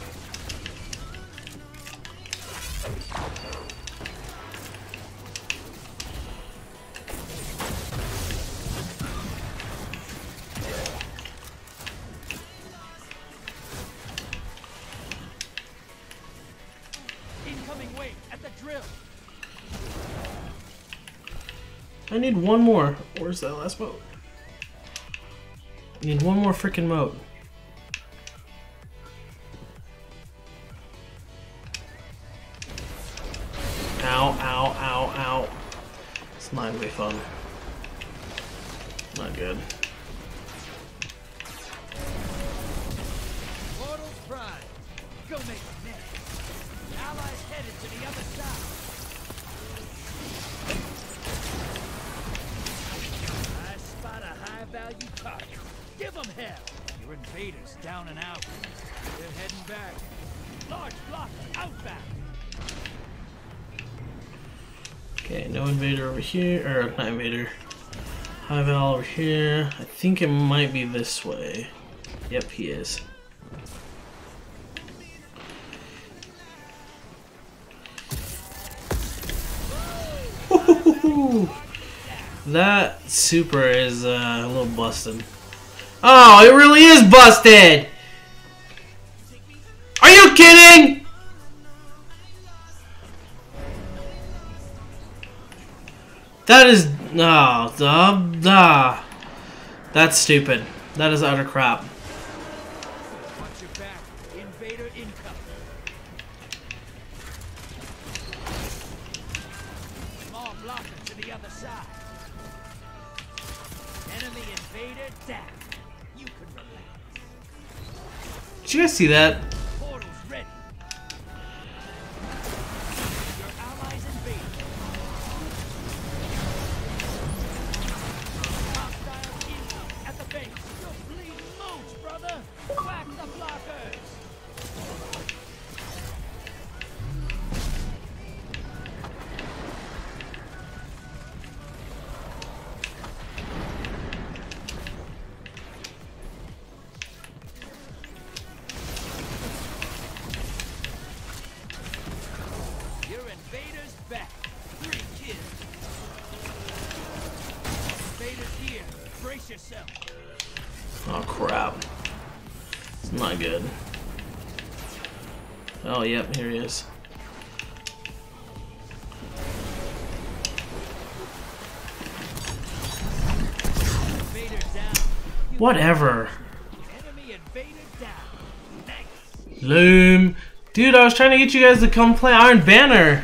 Incoming wait at the drill. I need one more. Where's that last mote? I need one more freaking mote. Ow, ow, ow, ow. It's not gonna be fun. Not good. Portal's prime. Go make it next. Allies headed to the other side. I spot a high-value target. Give them hell! Your invaders down and out. They're heading back. Large block outbound. Okay, no invader over here, or not invader. High Val over here. I think it might be this way. Yep, he is. That super is uh, a little busted. Oh, it really is busted! Are you kidding? That is... No, duh, duh. That's stupid. That is utter crap. Watch your back. Invader incoming. Small blocker to the other side. Enemy invader down. You can relax. Did you guys see that? Portal's ready. Your allies invaded. Hostile incoming at the base. You're bleeding moats, brother. Whack the blockers. Your invaders back. Three kills. Invaders here. Brace yourself. Oh crap. It's not good. Oh yep, here he is. Invader down. Whatever. Enemy invader down. Nice. Loom. Dude, I was trying to get you guys to come play Iron Banner.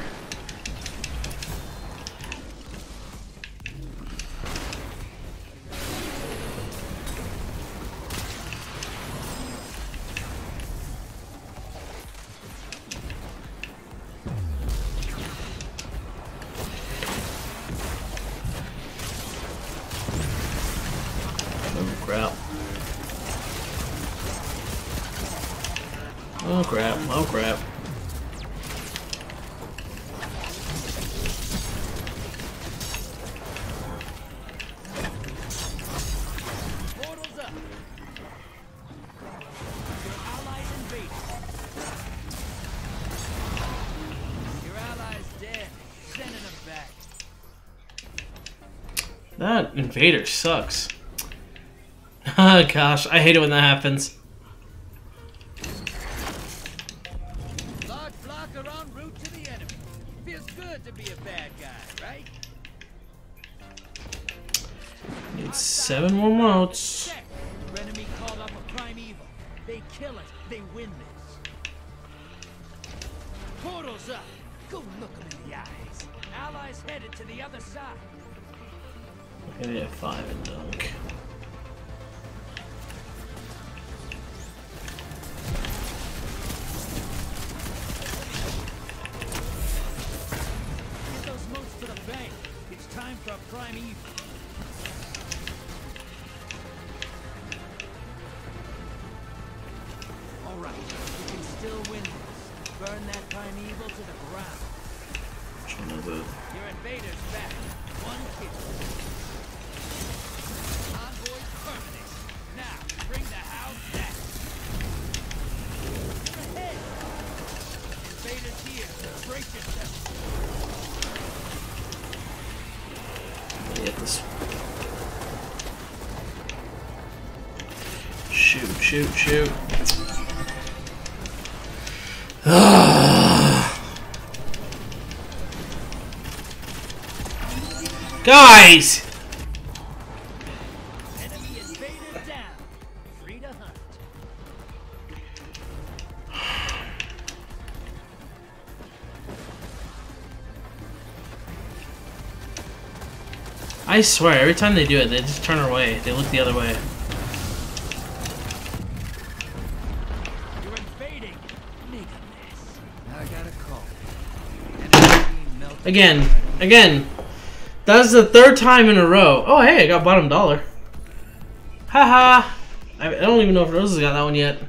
Oh crap. Oh crap, oh crap. Portal's up. Your allies invaded. Your allies dead. Sending them back. That invader sucks. Oh gosh, I hate it when that happens. Large blocker en route to the enemy. Feels good to be a bad guy, right? Need need seven more motes. Check. Your enemy called up a primeval. They kill it. They win this. Portal's up. Go look them in the eyes. Allies headed to the other side. Okay, they have five in dunk. Get those motes to the bank. It's time for a primeval. All right, you can still win this. Burn that primeval to the ground. Trying to do it. Your invader's back. One kill. Envoy permanent. Now, bring the house back. You're ahead. Invader's here. Brace yourself. Get this. Shoot, shoot, shoot. Guys! Enemy invader down. Free to hunt. I swear, every time they do it, they just turn away. They look the other way. You're invading. Make a mess. I got a call. Enemy team melted. Again, again. That's the third time in a row. Oh, hey, I got bottom dollar. Haha. I I don't even know if Rose has got that one yet.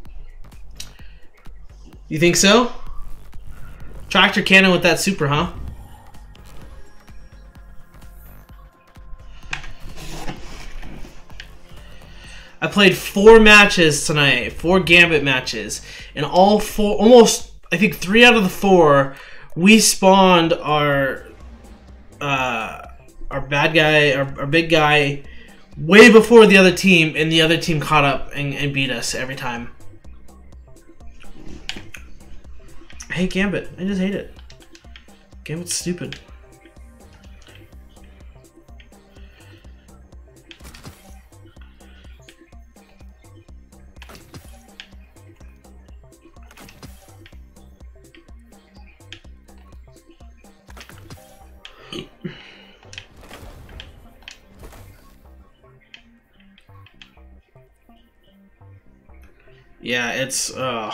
You think so? Tractor cannon with that super, huh? I played four matches tonight, four Gambit matches, and all four, almost, I think three out of the four, we spawned our, uh, our bad guy, our, our big guy, way before the other team, and the other team caught up and, and beat us every time. I hate Gambit. I just hate it. Gambit's stupid. Yeah, it's uh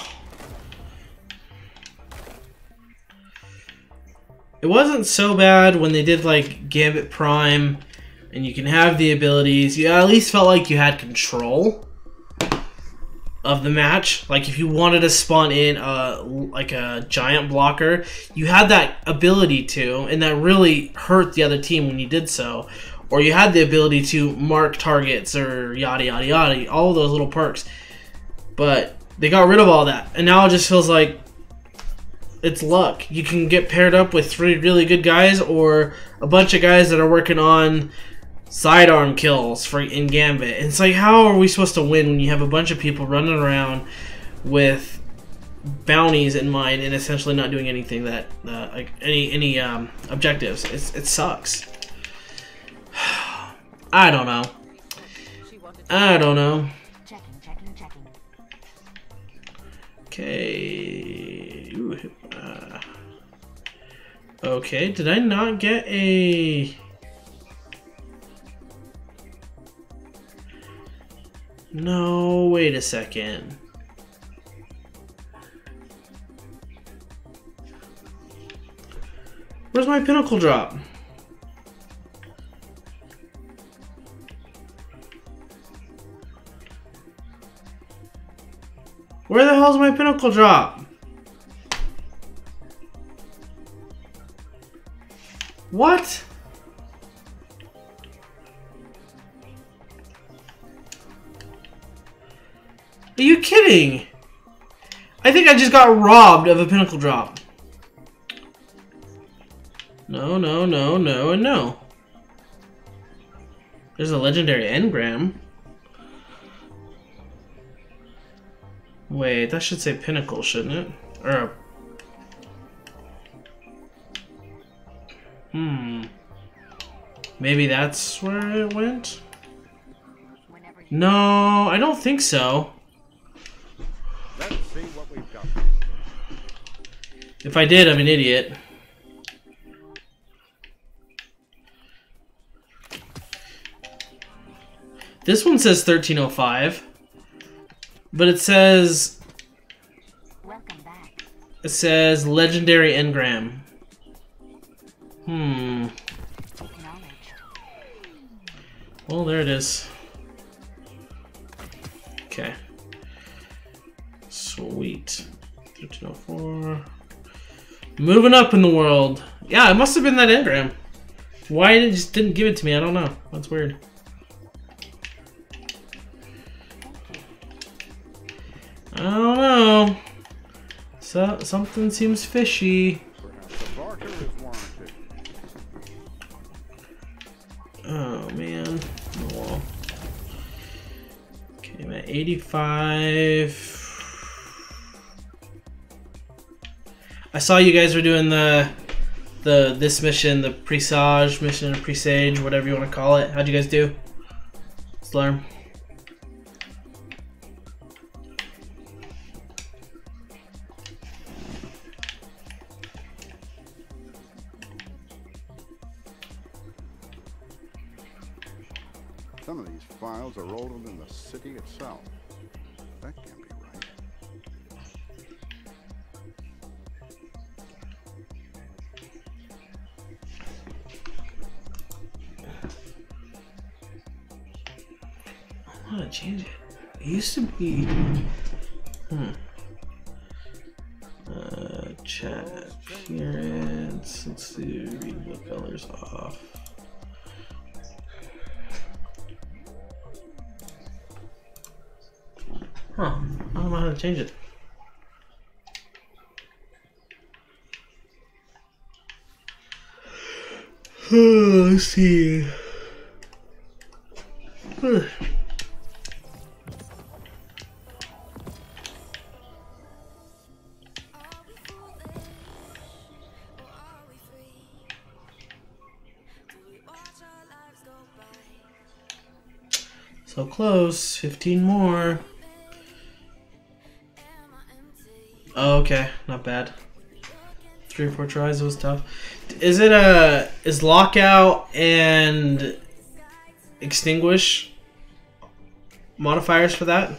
it wasn't so bad when they did like Gambit Prime and you can have the abilities. You at least felt like you had control of the match. Like if you wanted to spawn in a like a giant blocker, you had that ability to, and that really hurt the other team when you did so. Or you had the ability to mark targets or yada yada yada, all of those little perks. But they got rid of all that, and now it just feels like it's luck. You can get paired up with three really good guys or a bunch of guys that are working on sidearm kills for in Gambit. And it's like, how are we supposed to win when you have a bunch of people running around with bounties in mind and essentially not doing anything that uh, like any any um, objectives? It's, it sucks. I don't know. I don't know. Okay. Ooh, uh, okay, did I not get a... No, wait a second. Where's my pinnacle drop? Where the hell's my pinnacle drop? What? Are you kidding? I think I just got robbed of a pinnacle drop. No, no, no, no, and no. There's a legendary engram. Wait, that should say pinnacle, shouldn't it? Or a... Hmm. Maybe that's where it went? No, I don't think so. Let's see what we've got. If I did, I'm an idiot. This one says thirteen oh five, but it says Welcome back. it says legendary engram. Hmm. Acknowledged. Well, there it is. Okay. Sweet. thirteen oh four. Moving up in the world. Yeah, it must have been that engram. Why it just didn't give it to me? I don't know. That's weird. I don't know. So something seems fishy. Perhaps a barter is warranted. Oh man. Oh, well. Okay, I'm at eighty-five. I saw you guys were doing the the this mission, the presage mission, or presage, whatever you want to call it. How'd you guys do? Slurm. Some of these files are older than the city itself. That can't be right. I want to change it. It used to be. Hmm. Uh, chat appearance. Let's see. Read what colors off. Huh. I don't know how to change it. Let's see. So close. fifteen more. Oh, okay, not bad. Three or four tries, it was tough. Is it a is lockout and extinguish modifiers for that?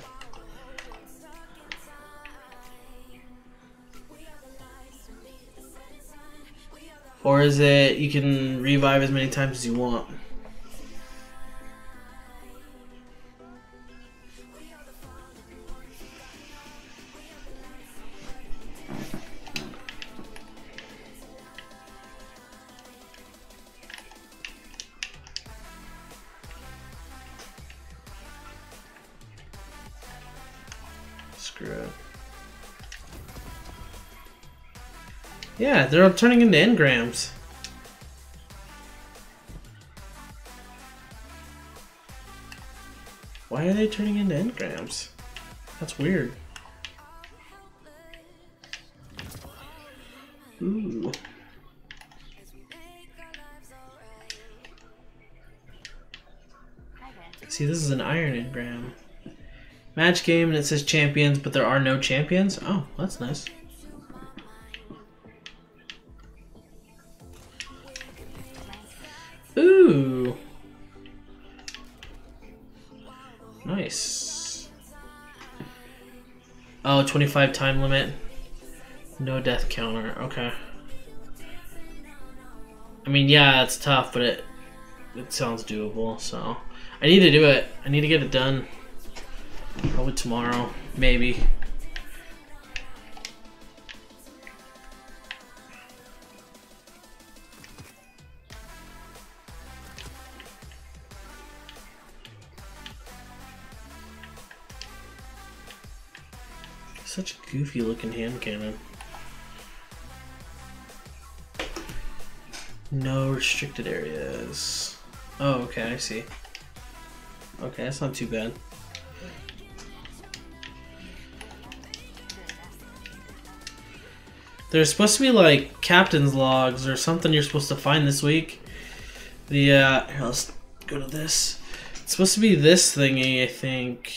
Or is it you can revive as many times as you want? Screw it. Yeah, they're all turning into engrams. Why are they turning into engrams? That's weird. Ooh. See, this is an iron engram. Match game, and it says champions, but there are no champions? Oh, that's nice. Ooh. Nice. Oh, twenty-five time limit. No death counter. Okay. I mean, yeah, it's tough, but it it sounds doable, so I need to do it. I need to get it done. Probably tomorrow, maybe. Such a goofy looking hand cannon. No restricted areas. Oh, okay, I see. Okay, that's not too bad. There's supposed to be like captain's logs or something you're supposed to find this week. The uh, here, let's go to this. It's supposed to be this thingy, I think.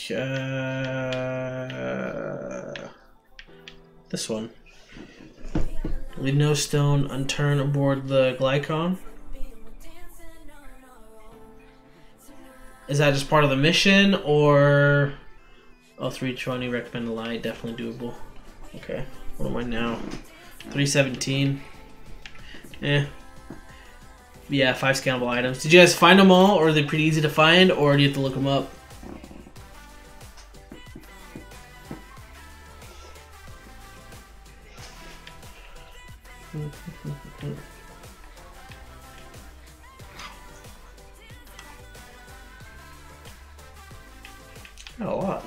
Uh, this one. Leave no stone unturned aboard the Glycon. Is that just part of the mission, or... Oh, three twenty, recommend a light, definitely doable. Okay, what am I now? three seventeen. Eh. Yeah, five scannable items. Did you guys find them all, or are they pretty easy to find, or do you have to look them up? Not a lot.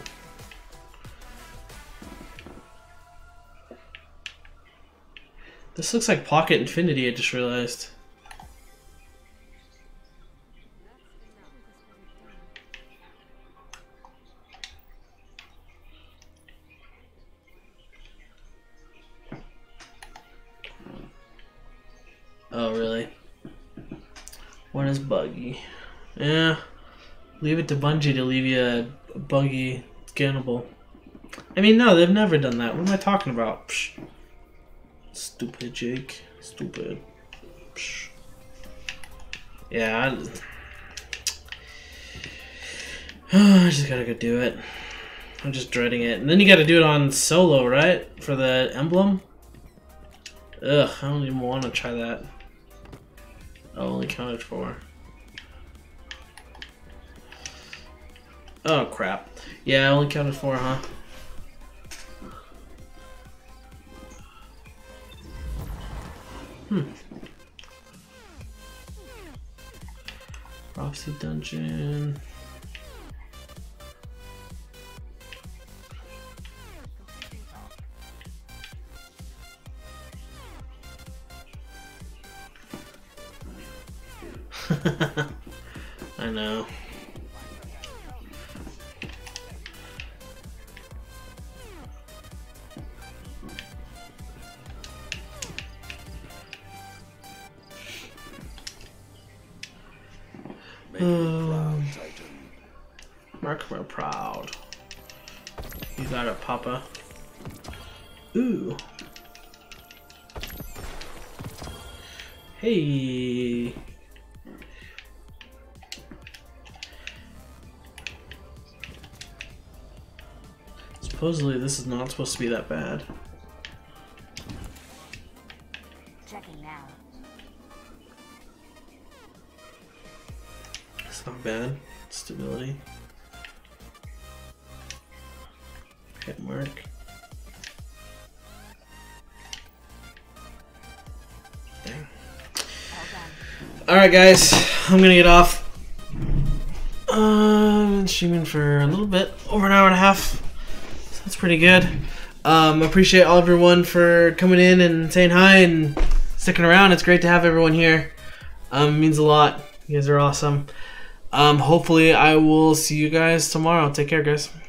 This looks like Pocket Infinity, I just realized. Oh, really? One is buggy. Yeah. Leave it to Bungie to leave you a buggy scannable. I mean, no, they've never done that. What am I talking about? Psh. Stupid Jake. Stupid. Psh. Yeah. I... I just gotta go do it. I'm just dreading it. And then you gotta do it on solo, right? For the emblem? Ugh, I don't even want to try that. I only counted for. Oh crap. Yeah, I only counted four, huh? Hmm. Prophecy Dungeon. I know. Um, Mark me proud. You got it, Papa. Ooh. Hey. Supposedly this is not supposed to be that bad. Checking now. It's not bad. Stability. Hit mark. Dang. Alright guys, I'm gonna get off. Uh, I've been streaming for a little bit, over an hour and a half. So that's pretty good. Um, appreciate all everyone for coming in and saying hi and sticking around. It's great to have everyone here. Um, it means a lot. You guys are awesome. Um, hopefully I will see you guys tomorrow. Take care, guys.